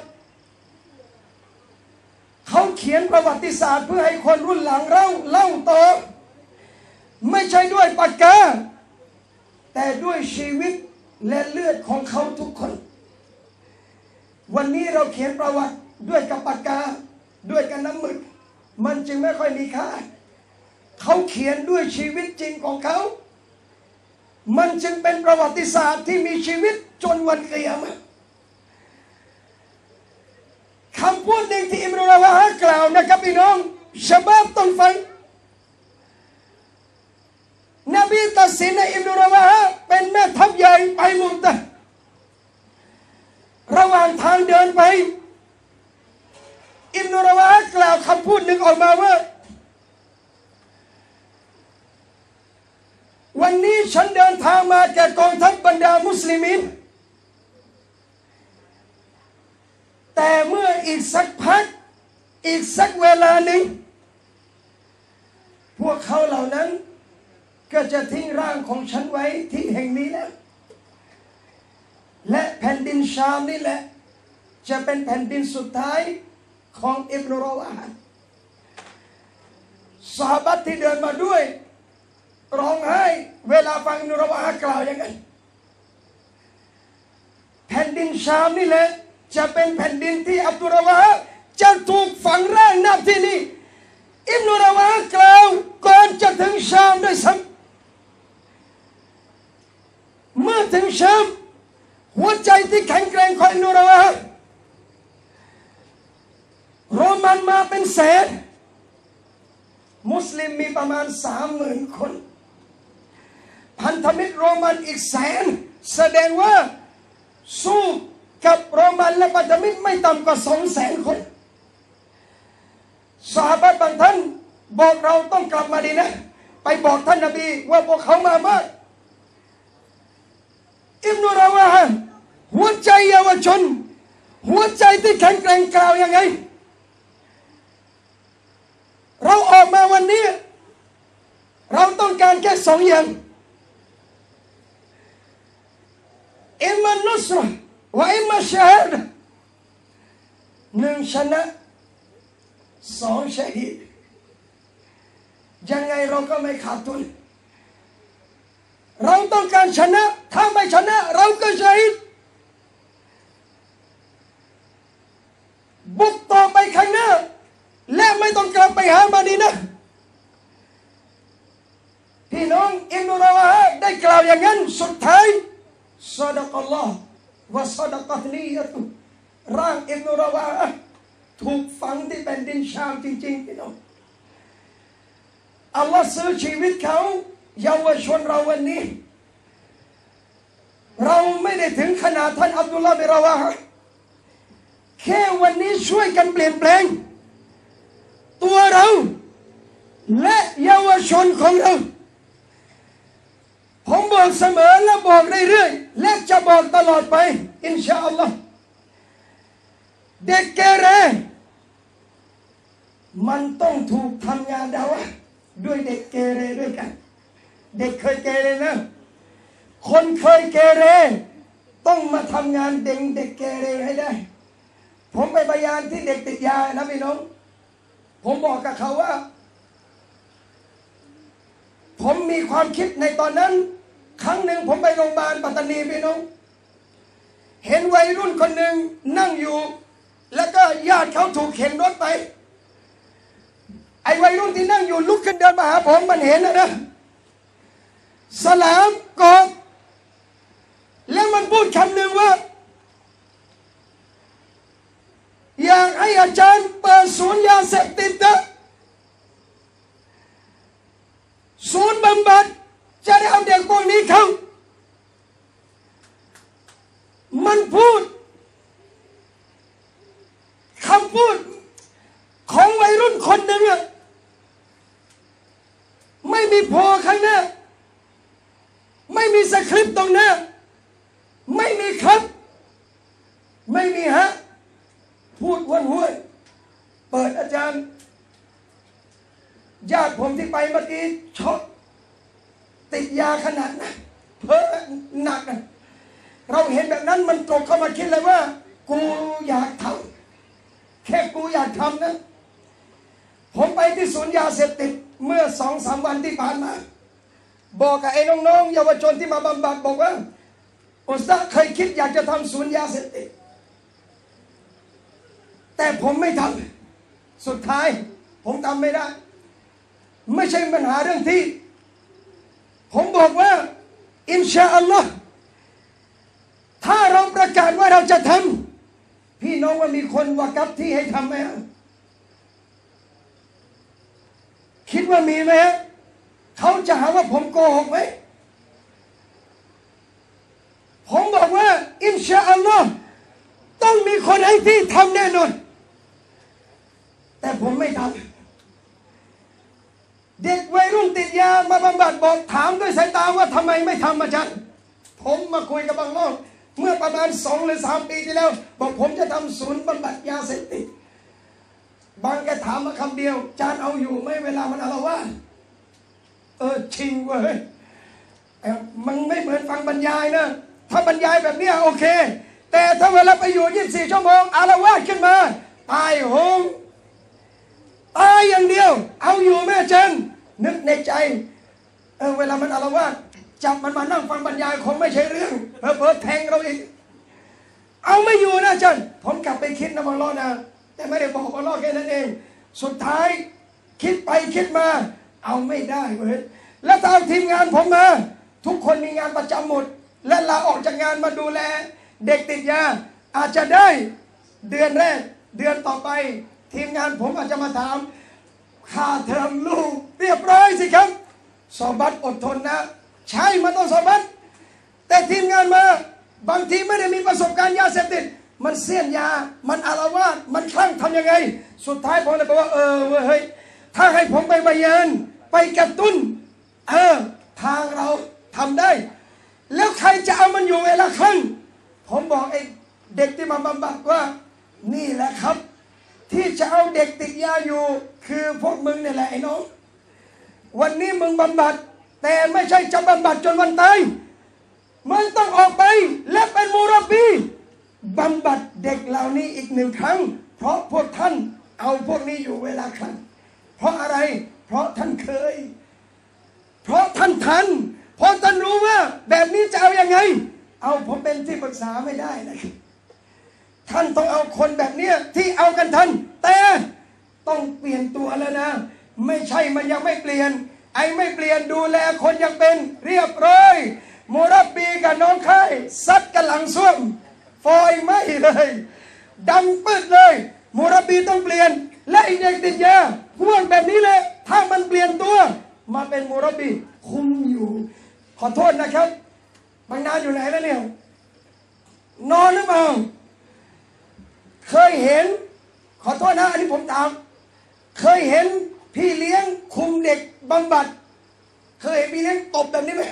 เขาเขียนประวัติศาสตร์เพื่อให้คนรุ่นหลังเล่าต่อไม่ใช่ด้วยปากกาแต่ด้วยชีวิตและเลือดของเขาทุกคนวันนี้เราเขียนประวัติด้วยกับปากกาด้วยกับน้ำหมึกมันจึงไม่ค่อยมีค่าเขาเขียนด้วยชีวิตจริงของเขามันจึงเป็นประวัติศาสตร์ที่มีชีวิตจนวันกิยามะห์คำพูดหนึ่งที่อิบนุราวะฮ์กล่าวนะครับพี่น้องชะบาบต้องฟังนบีตัดสินให้อิบนุราวะฮ์เป็นแม่ทัพใหญ่ไปมุตะระหว่างทางเดินไปอิบนุราวะฮ์กล่าวคำพูดหนึ่งออกมาว่าวันนี้ฉันเดินทางมาแก่กองทัพบรรดามุสลิมินแต่เมื่ออีกสักพักอีกสักเวลาหนึ่งพวกเขาเหล่านั้นก็จะทิ้งร่างของฉันไว้ที่แห่งนี้แล้วและแผ่นดินชามนี่แหละจะเป็นแผ่นดินสุดท้ายของอิบนุราวะฮ์ซอฮาบะห์ที่เดินมาด้วยร้องไห้เวลาฟังอิบนุราวะฮ์กล่าวอย่างนั้นแผ่นดินชามนี่แหละจะเป็นแผ่นดินที่อับดุลราวะฮ์จะถูกฝังร่างณที่นี่อิบนุราวะฮ์กล่าวก่อนจะถึงชามด้วยซ้ำเมื่อถึงชามหัวใจที่แข็งแกร่งของอิบนุราวะฮ์โรมันมาเป็นแสนมุสลิมมีประมาณ30,000 คนพันธมิตรโรมันอีกแสนแสดงว่าสู้กับโรมันและพันธมิตรไม่ต่ำกว่า200,000 คนซอฮาบะห์บางท่านบอกเราต้องกลับมาดีนะไปบอกท่านนบีว่าพวกเขามามากอิบนุราวะฮ์หัวใจเยาวชนหัวใจที่แข็งแกร่งกล่าวยังไงเราออกมาวันนี้เราต้องการแค่2 อย่างอิมมันุสรว่าอิมมัชฮาดะ1ชนะ2ชะฮีดยังไงเราก็ไม่ขาดทุนเราต้องการชนะถ้าไม่ชนะเราก็ชะฮีดบุกต่อไปข้างหน้าและไม่ต้องกลับไปหามาดีนะพี่น้องอิบนุราวะฮ์ได้กล่าวอย่างนั้นสุดท้ายซอดะกัลลอฮ์วะซอดะกะฮ์นียะตุร่างอิบนุราวะฮ์ถูกฝังที่แผ่นดินชามจริงๆพี่น้องอัลลอฮ์ซื้อชีวิตเขาเยาวชนเราวันนี้เราไม่ได้ถึงขนาดท่านอับดุลลาห์บินราวะฮ์แค่วันนี้ช่วยกันเปลี่ยนแปลงตัวเราและเยาวชนของเราผมบอกเสมอและบอกเรื่อยๆและจะบอกตลอดไปอินชาอัลลอฮ์เด็กเกเรมันต้องถูกทำงานดาวะด้วยเด็กเกเรด้วยกันเด็กเคยเกเรนะคนเคยเกเรต้องมาทำงานเด็กเกเรให้ได้ผมไปบรรยายที่เด็กติดยานะพี่น้องผมบอกกับเขาว่าผมมีความคิดในตอนนั้นครั้งหนึ่งผมไปโรงพยาบาลปัตตานีพี่น้องเห็นวัยรุ่นคนหนึ่งนั่งอยู่แล้วก็ญาติเขาถูกเข็นรถไปไอ้วัยรุ่นที่นั่งอยู่ลุกขึ้นเดินมาหาผมมันเห็นนะสลามกอดแล้วมันพูดคำหนึ่งว่าอยากให้อาจารย์เปิดศูนย์ยาเสพติดนะศูนย์บำบัดจะได้เอาเด็กพวกนี้เข้ามันพูดคำพูดของวัยรุ่นคนหนึ่งอะไม่มีโพข้างหน้าไม่มีสคริปต์ตรงหน้าไม่มีครับไม่มีฮะพูดวนห้วยเปิดอาจารย์ญาติผมที่ไปเมื่อกี้ช็อกติดยาขนาดนั้นเพ้อหนักนะเราเห็นแบบนั้นมันตกเข้ามาคิดเลยว่ากูอยากทำแค่กูอยากทำนะผมไปที่ศูนย์ยาเสพติดเมื่อ2-3 วันที่ผ่านมาบอกกับไอ้น้องๆเยาวชนที่มาบำบัดบอกว่าอุสตาเคยคิดอยากจะทำศูนย์ยาเสพติดแต่ผมไม่ทำสุดท้ายผมทำไม่ได้ไม่ใช่ปัญหาเรื่องที่ผมบอกว่าอินชาอัลลอฮ์ถ้าเราประกาศว่าเราจะทพี่น้องว่ามีคนวากับที่ให้ทำไหมคิดว่ามีไหมเขาจะหาว่าผมโกหกไหมผมบอกว่าอินชาอัลลอฮ์ต้องมีคนให้ที่ทำแน่นอนแต่ผมไม่ทำเด็กวัยรุ่นติดยามาบำบัดบอกถามด้วยสายตาว่าทำไมไม่ทำอาจารย์ผมมาคุยกับบางน้องเมื่อประมาณ2 หรือ 3 ปีที่แล้วบอกผมจะทำศูนย์บำบัดยาเสพติดบางแกถามมาคำเดียวจานเอาอยู่ไหมเวลามันอาละวาดชิงเว้ยมันไม่เหมือนฟังบรรยายนะถ้าบรรยายแบบนี้โอเคแต่ถ้าเวลาไปอยู่24 ชั่วโมงอาละวาดขึ้นมาตายโหงตายอย่างเดียวเอาอยู่แม่เจนนึกในใจเวลามันอาละวาดจับมันมานั่งฟังบรรยายคงไม่ใช่เรื่องเพิ่แทงเราอีกเอาไม่อยู่นะเจนผมกลับไปคิดนะบางรอนะแต่ไม่ได้บอกบางรอแค่นั้นเองสุดท้ายคิดไปคิดมาเอาไม่ได้เว้ยแล้วตามทีมงานผมมาทุกคนมีงานประจำหมดและลาออกจากงานมาดูแลเด็กติดยาอาจจะได้เดือนแรกเดือนต่อไปทีมงานผมอาจจะมาถามค่าเทอมลูกเรียบร้อยสิครับสอบัตอดทนนะใช่มันต้องสอบัตแต่ทีมงานมาบางทีไม่ได้มีประสบการณ์ยาเสพติดมันเสี้ยนยามันอาละวาดมันคลั่งทำยังไงสุดท้ายผมเลยบอกว่าเฮ้ยถ้าให้ผมไปบรรยายไปกระตุ้นทางเราทำได้แล้วใครจะเอามันอยู่เวลาครั้งผมบอกไอ้เด็กที่มาบำบัดว่านี่แหละครับที่จะเอาเด็กติดยาอยู่คือพวกมึงนี่แหละไอ้น้องวันนี้มึงบำบัดแต่ไม่ใช่จะบำบัดจนวันตายมึงต้องออกไปและเป็นมูรบีบำบัดเด็กเหล่านี้อีก1 ครั้งเพราะพวกท่านเอาพวกนี้อยู่เวลาครั้งเพราะอะไรเพราะท่านเคยเพราะท่านทันเพราะท่านรู้ว่าแบบนี้จะเอายังไงเอาผมเป็นที่ปรึกษาไม่ได้นะครับท่านต้องเอาคนแบบนี้ที่เอากันทันแต่ต้องเปลี่ยนตัวแล้วนะไม่ใช่มันยังไม่เปลี่ยนไอ้ไม่เปลี่ยนดูแลคนยังเป็นเรียบร้อยมูรับบีกับน้องไข่ซัดกันหลังส้วมฟอยไหมเลยดังปืดเลยมูรับบีต้องเปลี่ยนและไอ้เด็กติดยาพวกแบบนี้เลยถ้ามันเปลี่ยนตัวมาเป็นมูรับบีคุมอยู่ขอโทษนะครับบางนาอยู่ไหนแล้วเนี่ยนอนหรือเปล่าเคยเห็นขอโทษนะอันนี้ผมถามเคยเห็นพี่เลี้ยงคุมเด็กบำบัดเคยเห็นพี่เลี้ยงตบแบบนี้ไหม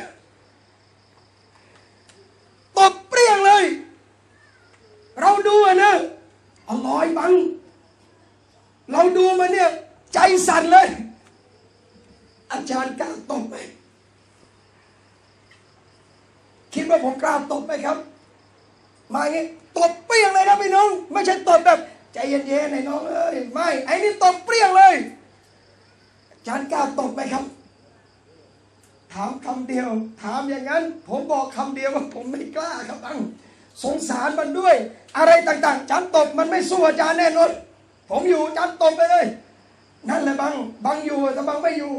ตบเปรี้ยงเลยเราดูนะอร่อยบังเราดูมันเนี่ยใจสั่นเลยอาจารย์กล้าตบไหมคิดว่าผมกล้าตบไหมครับมาอย่างนี้ตบเปรี้ยงเลยนะพี่น้องไม่ใช่ตบแบบใจเย็นๆไอ้น้องเอ้ยไม่ไอ้นี่ตบเปรี้ยงเลยอาจารย์กล้าตบไหมครับถามคำเดียวถามอย่างนั้นผมบอกคำเดียวว่าผมไม่กล้าครับบังสงสารมันด้วยอะไรต่างๆอาจารย์ตบมันไม่สู้อาจารย์แน่นอนผมอยู่อาจารย์ตบไปเลยนั่นแหละบังอยู่แต่บังไม่อยู่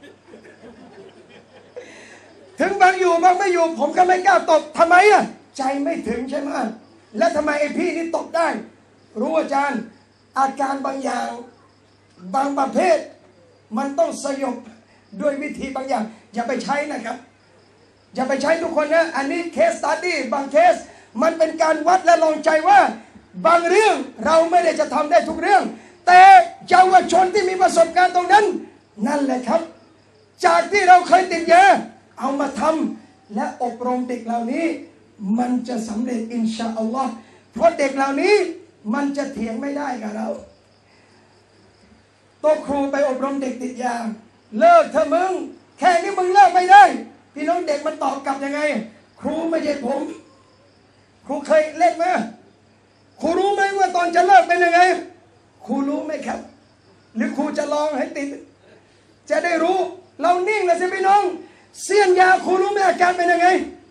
ถึงบางอยู่บางไม่อยู่ผมก็ไม่กล้าตบทำไมอ่ะใจไม่ถึงใช่ไหมและทำไมไอ้พี่นี่ตบได้รู้อาจารย์อาการบางอย่างบางประเภทมันต้องสยบด้วยวิธีบางอย่างอย่าไปใช้นะครับอย่าไปใช้ทุกคนนะอันนี้เคสสตัดดี้บางเคสมันเป็นการวัดและลองใจว่าบางเรื่องเราไม่ได้จะทำได้ทุกเรื่องแต่เยาวชนที่มีประสบการณ์ตรงนั้นนั่นแหละครับจากที่เราเคยติดยาเอามาทำและอบรมเด็กเหล่านี้มันจะสำเร็จอินชาอัลลอฮ์เพราะเด็กเหล่านี้มันจะเถียงไม่ได้กับเราตัวครูไปอบรมเด็กติดยาเลิกเถอะมึงแค่นี้มึงเลิกไม่ได้พี่น้องเด็กมันตอบกลับยังไงครูไม่ใช่ผมครูเคยเล่นไหมครูรู้ไหมว่าตอนจะเลิกเป็นยังไงครูรู้ไหมครับหรือครูจะลองให้ติดจะได้รู้เรานิ่งนะสิพี่น้องเสี้ยนยาครูรู้ไหมอาการเป็นยังไง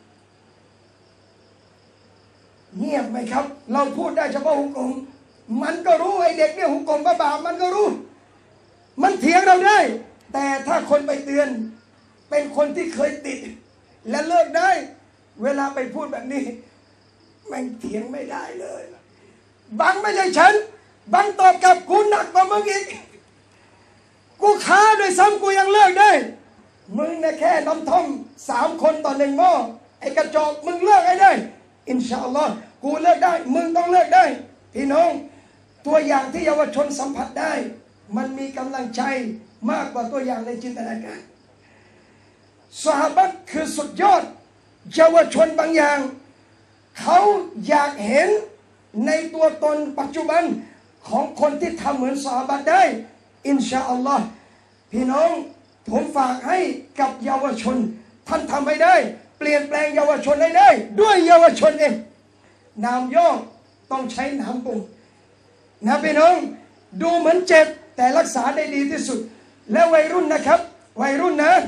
เงียบไหมครับเราพูดได้เฉพาะหุกกลมมันก็รู้ไอ้เด็กเนี่ยหุกกลมบ้าบามันก็รู้มันเถียงเราได้แต่ถ้าคนไปเตือนเป็นคนที่เคยติดและเลิกได้เวลาไปพูดแบบนี้มันเถียงไม่ได้เลยบังไม่ใช่ฉันบังตอบกับกูหนักกว่ามึงอีกกูค้าด้วยซ้ำกูยังเลิกได้มึงนะแค่น้ำท่อม3 คนต่อ1 หม้อไอ้กระจอกมึงเลิกให้ได้อินชาอัลลอฮ์กูเลิกได้มึงต้องเลิกได้พี่น้องตัวอย่างที่เยาวชนสัมผัสได้มันมีกำลังใจมากกว่าตัวอย่างในจินตนาการซอฮาบะห์คือสุดยอดเยาวชนบางอย่างเขาอยากเห็นในตัวตนปัจจุบันของคนที่ทำเหมือนซอฮาบะห์ได้อินชาอัลลอฮ์พี่น้องผมฝากให้กับเยาวชนท่านทำให้ได้เปลี่ยนแปลงเยาวชนให้ได้ด้วยเยาวชนเองนามย่อต้องใช้นามปุ่มนะพี่น้องดูเหมือนเจ็บแต่รักษาได้ดีที่สุดและวัยรุ่นนะครับวัยรุ่นนะ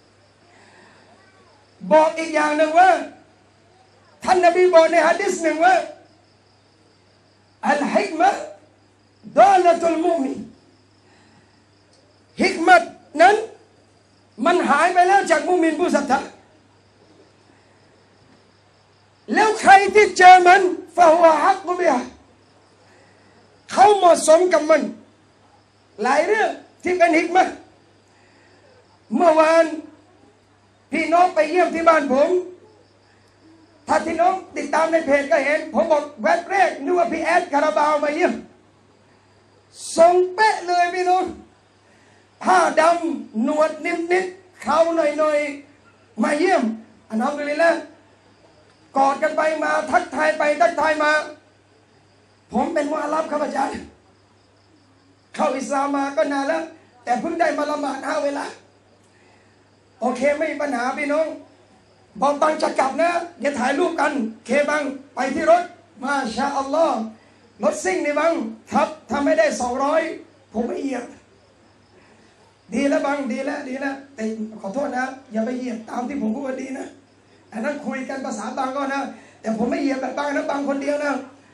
บอกอีกอย่างหนึ่งว่าท่านนบีบอกในหะดีษหนึ่งว่าอัลฮิกมะดาละตุลมุมินฮิกมะนั้นมันหายไปแล้วจากมุมินผู้ศรัทธาแล้วใครที่เจอมันฟะฮุวะฮักกุบิฮะเขาเหมาะสมกับมันหลายเรื่องที่เป็นฮิกมะเมื่อวานพี่น้องไปเยี่ยมที่บ้านผมถ้าพี่น้องติดตามในเพจก็เห็นผมบอกแวบแรกนึกว่าพี่แอดคาราบาวมาเยี่ยมทรงเป๊ะเลยพี่น้องผ้าดำหนวดนิดๆเขาหน่อยๆมาเยี่ยมอัลฮัมดุลิลละห์กอดกันไปมาทักทายไปทักทายมาผมเป็นมุอัลลัมครับอาจารย์เข้าอิสลามมาก็นานแล้วแต่เพิ่งได้มาละหมาด5 เวลาโอเคไม่มีปัญหาพี่น้องบอกบังจะกลับนะอย่าถ่ายรูปกันเคบังไปที่รถมาชาอัลลอฮ์รถซิ่งนี่บังครับทำไม่ได้200ผมไม่เหยียบดีแล้วบังดีแล้วแต่ขอโทษนะอย่าไปเหยียบตามที่ผมพูดว่าดีนะอันนั้นคุยกันภาษาบังก็นะแต่ผมไม่เหยียบแบบบังนะบังคนเดียวนะ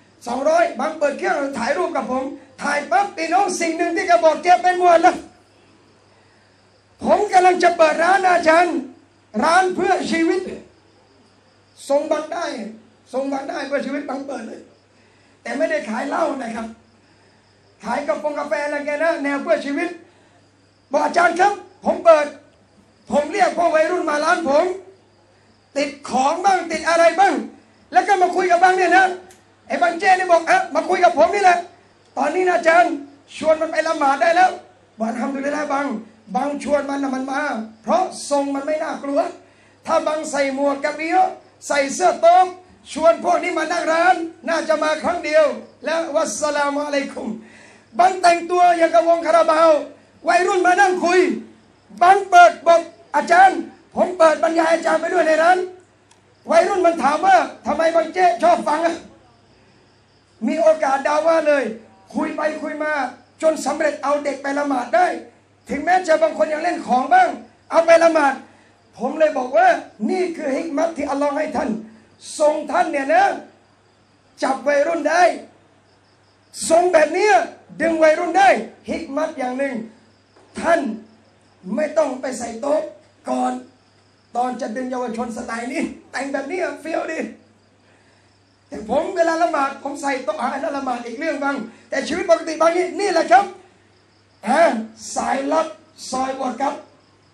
200บังเปิดเครื่องถ่ายรูปกับผมถ่ายปั๊บพี่น้องสิ่งหนึ่งที่กระบอกเก็บเป็นมวลแล้วผมกำลังจะเปิดร้านอาจารย์ร้านเพื่อชีวิตส่งบังได้เพื่อชีวิตบังเปิดเลยแต่ไม่ได้ขายเหล้านะครับขายกาแฟอะไรแกนะแนวเพื่อชีวิตบอกอาจารย์ครับผมเปิดผมเรียกพวกวัยรุ่นมาร้านผมติดของบ้างติดอะไรบ้างแล้วก็มาคุยกับบังเนี่ยนะไอ้บังเจนี่บอกมาคุยกับผมนี่แหละตอนนี้นะอาจารย์ชวนมันไปละหมาดได้แล้วบอกทำดูได้บังชวนมันนะมันมาเพราะทรงมันไม่น่ากลัวถ้าบังใส่หมวกกะเบียใส่เสื้อโต๊ะชวนพวกนี้มานั่งร้านน่าจะมาครั้งเดียวแล้ววัสสลามุอะลัยกุมบังแต่งตัวอย่างกับวงคาราบาววัยรุ่นมานั่งคุยบังเปิดบอกอาจารย์ผมเปิดบรรยายอาจารย์ไปด้วยในร้านวัยรุ่นมันถามว่าทำไมบังเจ้ชอบฟังมีโอกาสดาว่าเลยคุยไปคุยมาจนสำเร็จเอาเด็กไปละหมาดได้ถึงแม้จะบางคนยังเล่นของบ้างเอาไปละหมาดผมเลยบอกว่านี่คือฮิกมัตที่อัลลอฮ์ให้ท่านทรงท่านเนี่ยนะจับวัยรุ่นได้ทรงแบบนี้ดึงวัยรุ่นได้ฮิกมัตอย่างหนึ่งท่านไม่ต้องไปใส่โต๊ะก่อนตอนจะดึงเยาวชนสไตล์นี้แต่งแบบนี้เฟี้ยวดิแต่ผมเวลาละหมาดผมใส่โต๊ะนั่นละหมาดอีกเรื่องบางแต่ชีวิตปกติบางนี่แหละครับสายลับซอยวอดครับ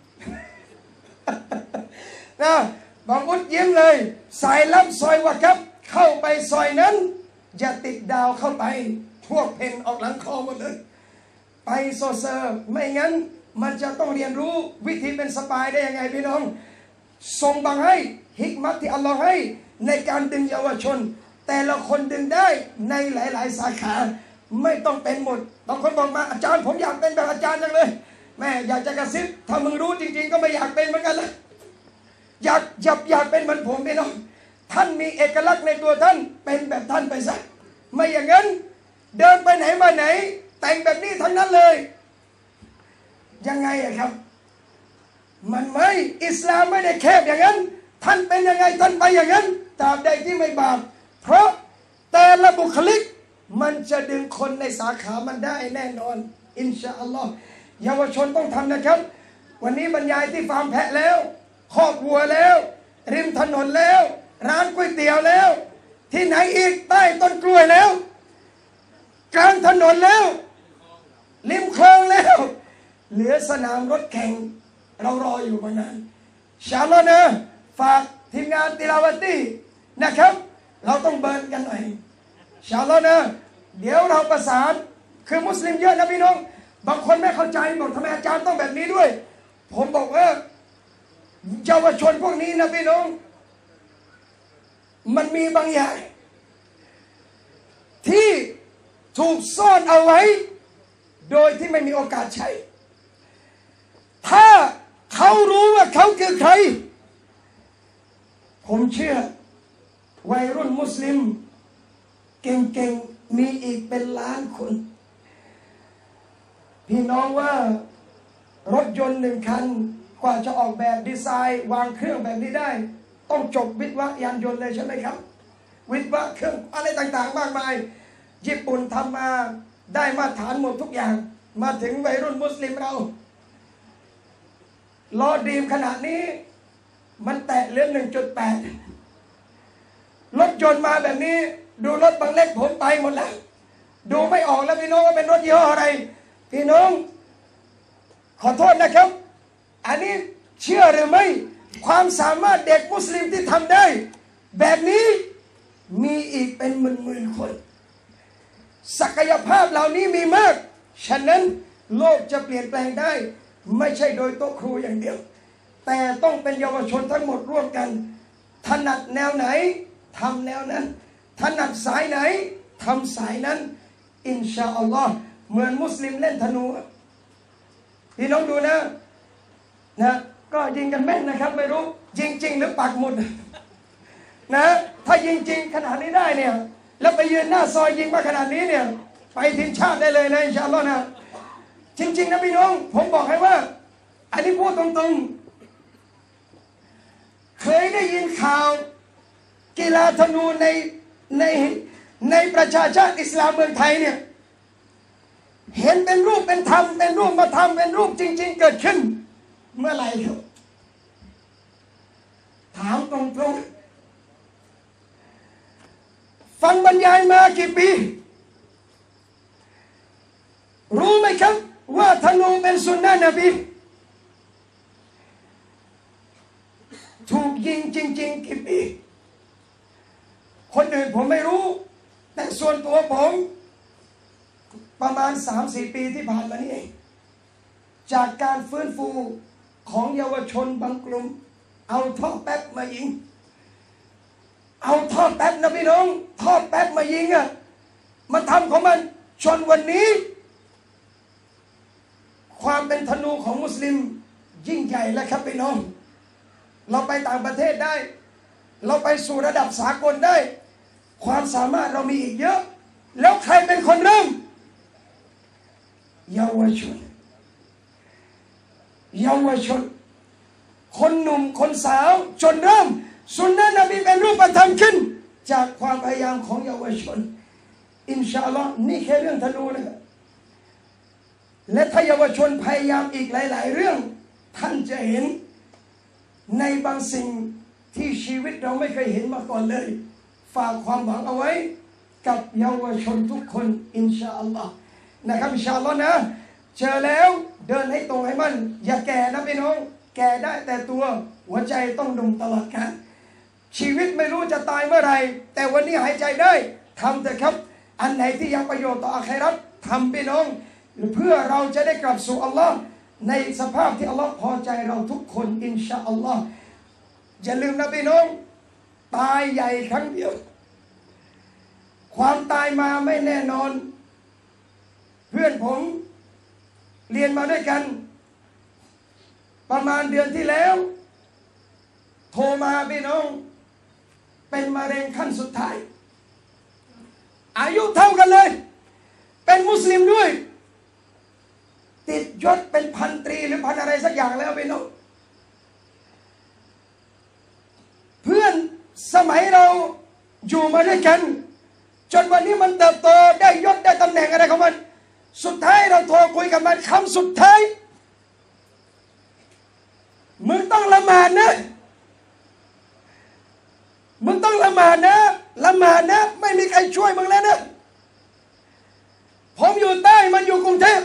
นะบางอุดยิ้มเลยสายลับซอยวอดครับเข้าไปซอยนั้นอย่าติดดาวเข้าไปพวกเพนออกหลังคอหมดเลยไปโซเซอร์ไม่งั้นมันจะต้องเรียนรู้วิธีเป็นสปายได้ยังไงพี่น้องทรงบังให้ฮิกมัตที่อัลลอฮ์ให้ในการดึงเยาวชนแต่ละคนดึงได้ในหลายๆสาขาไม่ต้องเป็นหมดบางคนบอกมาอาจารย์ผมอยากเป็นแบบอาจารย์จังเลยแม่อยากจะกระซิบถ้ามึงรู้จริงๆก็ไม่อยากเป็นเหมือนกันละอยากเป็นเหมือนผมพี่น้องท่านมีเอกลักษณ์ในตัวท่านเป็นแบบท่านไปซะไม่อย่างนั้นเดินไปไหนมาไหนแต่งแบบนี้ทั้งนั้นเลยยังไงครับ มันไม่อิสลามไม่ได้แคบอย่างนั้นท่านเป็นยังไงท่านไปอย่างนั้นตราบใดที่ไม่บาปเพราะแต่ละบุคลิกมันจะดึงคนในสาขามันได้แน่นอนอินชาอัลลอฮ์เยาวชนต้องทำนะครับวันนี้บรรยายที่ฟาร์มแพะแล้วคอกวัวแล้วริมถนนแล้วร้านก๋วยเตี๋ยวแล้วที่ไหนอีกใต้ต้นกล้วยแล้วกลางถนนแล้วริมคลองแล้วเหลือสนามรถแข่งเรารออยู่มานานอินชาอัลลอฮ์นะฝากทีมงานติลาวะตีนะครับเราต้องเบิร์นกันหน่อยอินชาอัลลอฮ์นะเดี๋ยวเราประสานคือมุสลิมเยอะนะพี่น้องบางคนไม่เข้าใจบอกทำไมอาจารย์ต้องแบบนี้ด้วยผมบอกว่าเยาวชนพวกนี้นะพี่น้องมันมีบางอย่างที่ถูกซ่อนเอาไว้โดยที่ไม่มีโอกาสใช้ถ้าเขารู้ว่าเขาคือใครผมเชื่อวัยรุ่นมุสลิมเก่งๆมีอีกเป็นล้านคนพี่น้องว่ารถยนต์1 คันกว่าจะออกแบบดีไซน์วางเครื่องแบบนี้ได้ต้องจบวิศวะยานยนต์เลยใช่ไหมครับวิศวะเครื่องอะไรต่างๆมากมายญี่ปุ่นทำมาได้มาตรฐานหมดทุกอย่างมาถึงวัยรุ่นมุสลิมเราล้อดีมขนาดนี้มันแตะเหลือ 1.8 รถยนต์มาแบบนี้ดูรถบางเล็กผมไปหมดแล้วดูไม่ออกแล้วพี่น้องว่าเป็นรถยี่ห้ออะไรพี่น้องขอโทษนะครับอันนี้เชื่อหรือไม่ความสามารถเด็กมุสลิมที่ทำได้แบบนี้มีอีกเป็นหมื่นๆคนศักยภาพเหล่านี้มีมากฉะนั้นโลกจะเปลี่ยนแปลงได้ไม่ใช่โดยโต๊ะครูอย่างเดียวแต่ต้องเป็นเยาวชนทั้งหมดร่วมกันถนัดแนวไหนทำแนวนั้นถนัดสายไหนทำสายนั้นอินชาอัลลอฮ์เหมือนมุสลิมเล่นธนูพี่น้องดูนะก็ยิงกันแม่นนะครับไม่รู้ยิงจริงหรือปักหมุดนะถ้ายิงจริงขนาดนี้ได้เนี่ยแล้วไปยืนหน้าซอยยิงมาขนาดนี้เนี่ยไปทีมชาติได้เลยนะอินชาอัลลอฮ์นะจริงๆนะพี่น้องผมบอกให้ว่าอันนี้พูดตรงๆเคยได้ยินข่าวกีฬาธนูในประชาชาติอิสลามเมืองไทยเนี่ยเห็นเป็นรูปเป็นธรรมเป็นรูปมาทำเป็นรูปจริงๆเกิดขึ้นเมื่อไหร่ครับถามตรงๆฟังบรรยายมากี่ปีรู้ไหมครับว่าธนูเป็นสุนนะนบีถูกยิงจริงๆกี่ปีคนอื่นผมไม่รู้แต่ส่วนตัวผมประมาณ 3-4 ปีที่ผ่านมานี่เองจากการฟื้นฟูของเยาวชนบางกลุ่มเอาท่อแป๊บมายิงเอาท่อแป๊บนะพี่น้องท่อแป๊บมายิงอ่ะมันทำของมันจนวันนี้ความเป็นธนูของมุสลิมยิ่งใหญ่แล้วครับพี่น้องเราไปต่างประเทศได้เราไปสู่ระดับสากลได้ความสามารถเรามีอีกเยอะแล้วใครเป็นคนเริ่มเยาวชนคนหนุ่มคนสาวจนเริ่มสุนนะนบีเป็นรูปธรรมขึ้นจากความพยายามของเยาวชนอินชาอัลลอฮ์นี่แค่เรื่องธนูนะครับและถ้าเยาวชนพยายามอีกหลายๆเรื่องท่านจะเห็นในบางสิ่งที่ชีวิตเราไม่เคยเห็นมาก่อนเลยฝากความหวังเอาไว้กับเยาวชนทุกคนอินชาอัลลอฮ์นะครับอินชาอัลลอฮ์นะเจอแล้วเดินให้ตรงให้มันอย่าแก่นะพี่น้องแก่ได้แต่ตัวหัวใจต้องดุมตลอดกาลชีวิตไม่รู้จะตายเมื่อไรแต่วันนี้หายใจได้ทำเถอะครับอันไหนที่ยังประโยชน์ต่ออาคิเราะห์ทำพี่น้องเพื่อเราจะได้กลับสู่อัลลอฮ์ในสภาพที่อัลลอฮ์พอใจเราทุกคนอินชาอัลลอฮ์อย่าลืมนะพี่น้องตายใหญ่ครั้งเดียวความตายมาไม่แน่นอนเพื่อนผมเรียนมาด้วยกันประมาณเดือนที่แล้วโทรมาพี่น้องเป็นมะเร็งขั้นสุดท้ายอายุเท่ากันเลยเป็นมุสลิมด้วยติดยศเป็นพันตรีหรือพันอะไรสักอย่างแล้วพี่น้องเพื่อนสมัยเราอยู่มาด้วยกันจนวันนี้มันเติบโตได้ยศได้ตำแหน่งอะไรของมันสุดท้ายเราโทรคุยกับมันคำสุดท้ายมึงต้องละหมาดนะมึงต้องละหมาดนะละหมาดนะไม่มีใครช่วยมึงแล้วนะผมอยู่ใต้มันอยู่กรุงเทพ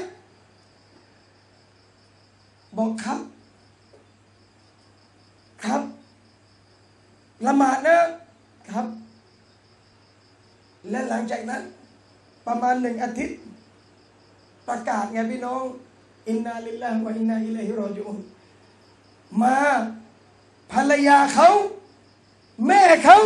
บอกครับครับละหมาดนะครับและหลังจากนั้นประมาณ1 อาทิตย์ประกาศไงพี่น้องอินนาลิลลาฮิวะอินนาอิลัยฮิรอญิอูนมาภรรยาเขาแม่เขา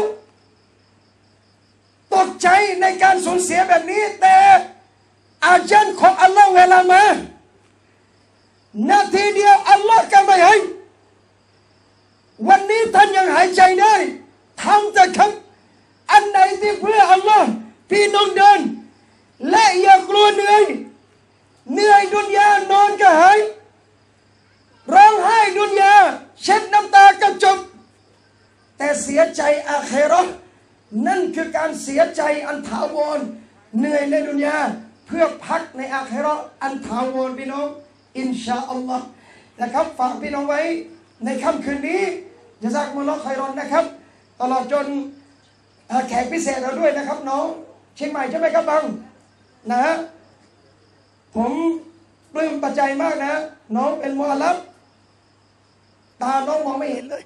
ตกใจในการสูญเสียแบบนี้แต่อาจารย์ของอัลลอฮ์เวลามานาทีเดียวอัลลอฮ์ก็ไม่ให้วันนี้ท่านยังหายใจได้ทำแต่ครับอันไหนที่เพื่ออัลลอฮ์พี่น้องเดินและอย่ากลัวเหนื่อยดุนยานอนก็หายร้องไห้ดุนยาเช็ดน้ำตาก็จบแต่เสียใจอาเคเราะห์นั่นคือการเสียใจอันถาวรเหนื่อยในดุนยาเพื่อพักในอาเคเราะห์อันถาวรพี่น้องอินชาอัลลอฮ์นะครับฝากพี่น้องไว้ในค่ำคืนนี้ญะซากุมุลลอฮ์ค็อยรอนนะครับตลอดจนแขกพิเศษเราด้วยนะครับน้องเชียงใหม่ใช่ไหมครับบังนะผมปลื้มประใจมากนะน้องเป็นมุอัลลัมตาน้องมองไม่เห็นเลย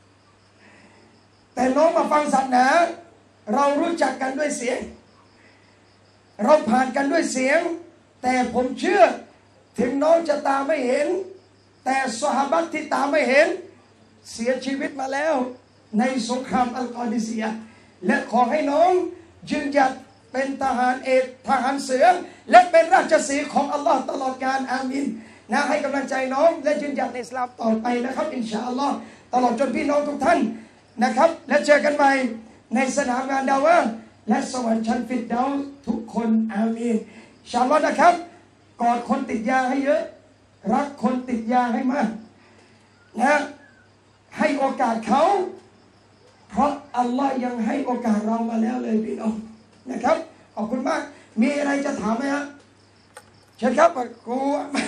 แต่น้องมาฟังศาสนาเรารู้จักกันด้วยเสียงเราผ่านกันด้วยเสียงแต่ผมเชื่อถึงน้องจะตาไม่เห็นแต่ซอฮาบะห์ที่ตาไม่เห็นเสียชีวิตมาแล้วในสงครามอัลกอดิซียะห์และขอให้น้องยืนหยัดเป็นทหารเอกทหารเสือและเป็นราชสีห์ของอัลลอฮ์ตลอดกาลอามีนนะให้กำลังใจน้องและยืนหยัดในอิสลามต่อไปนะครับอินชาอัลลอฮ์ตลอดจนพี่น้องทุกท่านนะครับและเจอกันใหม่ในสนามงานดาวะและสวรรค์ชั้นฟิรเดาส์ทุกคนอามีนอินชาอัลลอฮ์นะครับกอดคนติดยาให้เยอะรักคนติดยาให้มากนะให้โอกาสเขาเพราะอัลลอฮ์ยังให้โอกาสเรามาแล้วเลยพี่น้องนะครับขอบคุณมากมีอะไรจะถามไหมฮะเชิญครับครู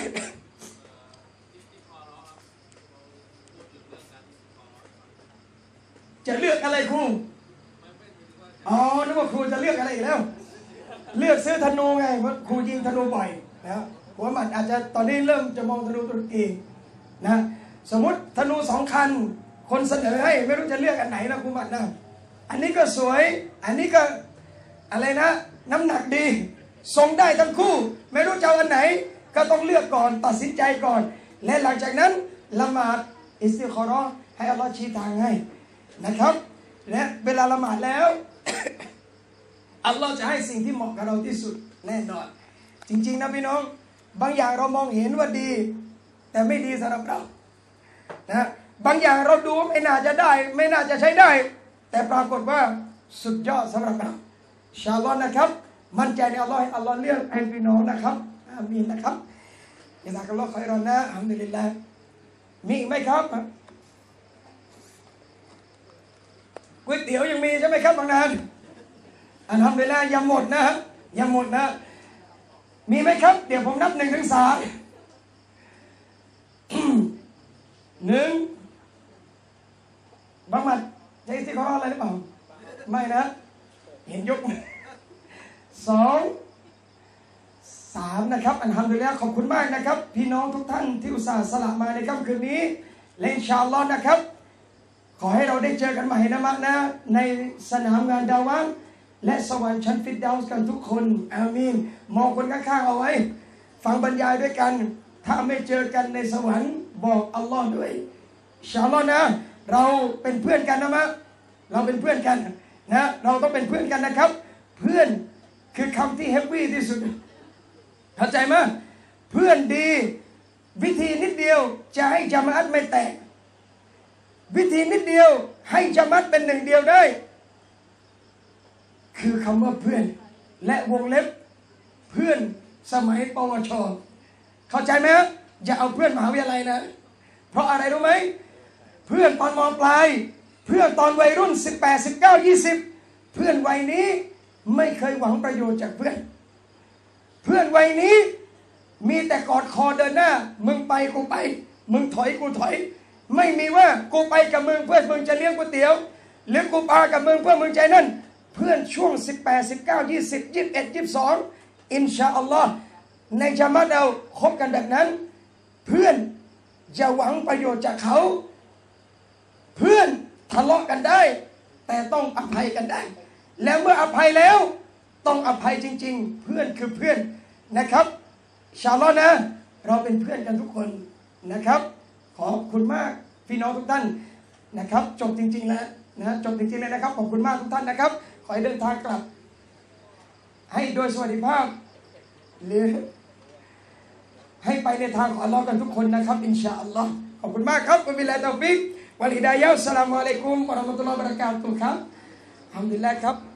จะเลือกอะไรครูอ๋อนึกว่าครูจะเลือกอะไรอีกแล้วเลือกซื้อธนูไงเพราะครูยิงธนูบ่อยนะหัวหมัดอาจจะตอนนี้เริ่มจะมองธนูตุรกีนะสมมติธนู2 คันคนเสนอให้ไม่รู้จะเลือกอันไหนนะครูหมัดนะอันนี้ก็สวยอันนี้ก็อะไรนะน้ำหนักดีทรงได้ทั้งคู่ไม่รู้จะเอาอันไหนก็ต้องเลือกก่อนตัดสินใจก่อนและหลังจากนั้นละหมาดอิสติคอเราะห์ให้อัลลอฮ์ชี้ทางให้นะครับและเวลาละหมาดแล้ว อัลลอฮ์จะให้สิ่งที่เหมาะกับเราที่สุดแน่นอนจริงๆนะพี่น้องบางอย่างเรามองเห็นว่าดีแต่ไม่ดีสำหรับเรานะบางอย่างเราดูไม่น่าจะได้ไม่น่าจะใช้ได้แต่ปรากฏว่าสุดยอดสำหรับเราอินชาอัลลอฮ์นะครับมั่นใจในอัลลอฮ์ให้อัลลอฮ์เลือกให้พี่น้องนะครับอามีนนะครับญะซากัลลอฮุค็อยรอนนะอัลฮัมดุลิลลาห์มีอีกไหมครับก๋วยเตี๋ยวยังมีใช่ไหมครับบางนานอัลฮัมดุลิลลาห์ยังหมดนะยังหมดนะมีไหมครับเดี๋ยวผมนับ1 ถึง 3 1บังมัดใช้ที่เขาอะไรหรือเปล่าไม่นะเห็นยก2 3นะครับอัลฮัมดุลิลลาห์ขอบคุณมากนะครับพี่น้องทุกท่านที่อุตส่าห์สละมาในค่ำคืนนี้และอินชาอัลลอฮ์นะครับขอให้เราได้เจอกันใหม่นะมะนะในสนามงานดาวะและสวรรค์ชั้นฟิรเดาส์กันทุกคนอามีนมองคนข้างๆเอาไว้ฟังบรรยายด้วยกันถ้าไม่เจอกันในสวรรค์บอกอัลลอฮ์ด้วยอินชาอัลลอฮ์นะเราเป็นเพื่อนกันนะมะเราเป็นเพื่อนกันนะเราต้องเป็นเพื่อนกันนะครับเพื่อนคือคำที่เฮฟวี่ที่สุดเข้าใจไหมเพื่อนดีวิธีนิดเดียวจะให้ญะมาอะห์ไม่แตกวิธีนิดเดียวให้ญะมาอะห์เป็นหนึ่งเดียวได้คือคำว่าเพื่อนและวงเล็บเพื่อนสมัยปวชเข้าใจไหมอย่าเอาเพื่อนมหาวิทยาลัยนะเพราะอะไรรู้ไหมเพื่อนตอนม.ปลายเพื่อนตอนวัยรุ่น18 19 20เพื่อนวัยนี้ไม่เคยหวังประโยชน์จากเพื่อนเพื่อนวัยนี้มีแต่กอดคอเดินหน้ามึงไปกูไปมึงถอยกูถอยไม่มีว่ากูไปกับมึงเพื่อมึงจะเลี้ยงก๋วยเตี๋ยวหรือกูพากับมึงเพื่อมึงใจนั่นเพื่อนช่วง18 19 20 21 22 อินชาอัลลอฮ์ในจามาเราคบกันแบบนั้นเพื่อนจะหวังประโยชน์จากเขาเพื่อนทะเลาะกันได้แต่ต้องอภัยกันได้แล้วเมื่ออภัยแล้วต้องอภัยจริงๆเพื่อนคือเพื่อนนะครับอินชาอัลลอฮ์นะเราเป็นเพื่อนกันทุกคนนะครับขอบคุณมากพี่น้องทุกท่านนะครับจบจริงๆแล้วนะจบจริงๆเลยนะครับขอบคุณมากทุกท่านนะครับขอให้เดินทางกลับให้โดยสวัสดิภาพหรือให้ไปในทางของอัลลอฮ์กันทุกคนนะครับอินชาอัลลอฮ์ขอบคุณมากครับวะบิลลาฮิตอฟิกวัลฮิดายะฮ์อัสสลามุอะลัยกุมวะเราะห์มะตุลลอฮิวะบะเราะกาตุฮ์ครับอัลฮัมดุลิลลาฮ์ครับ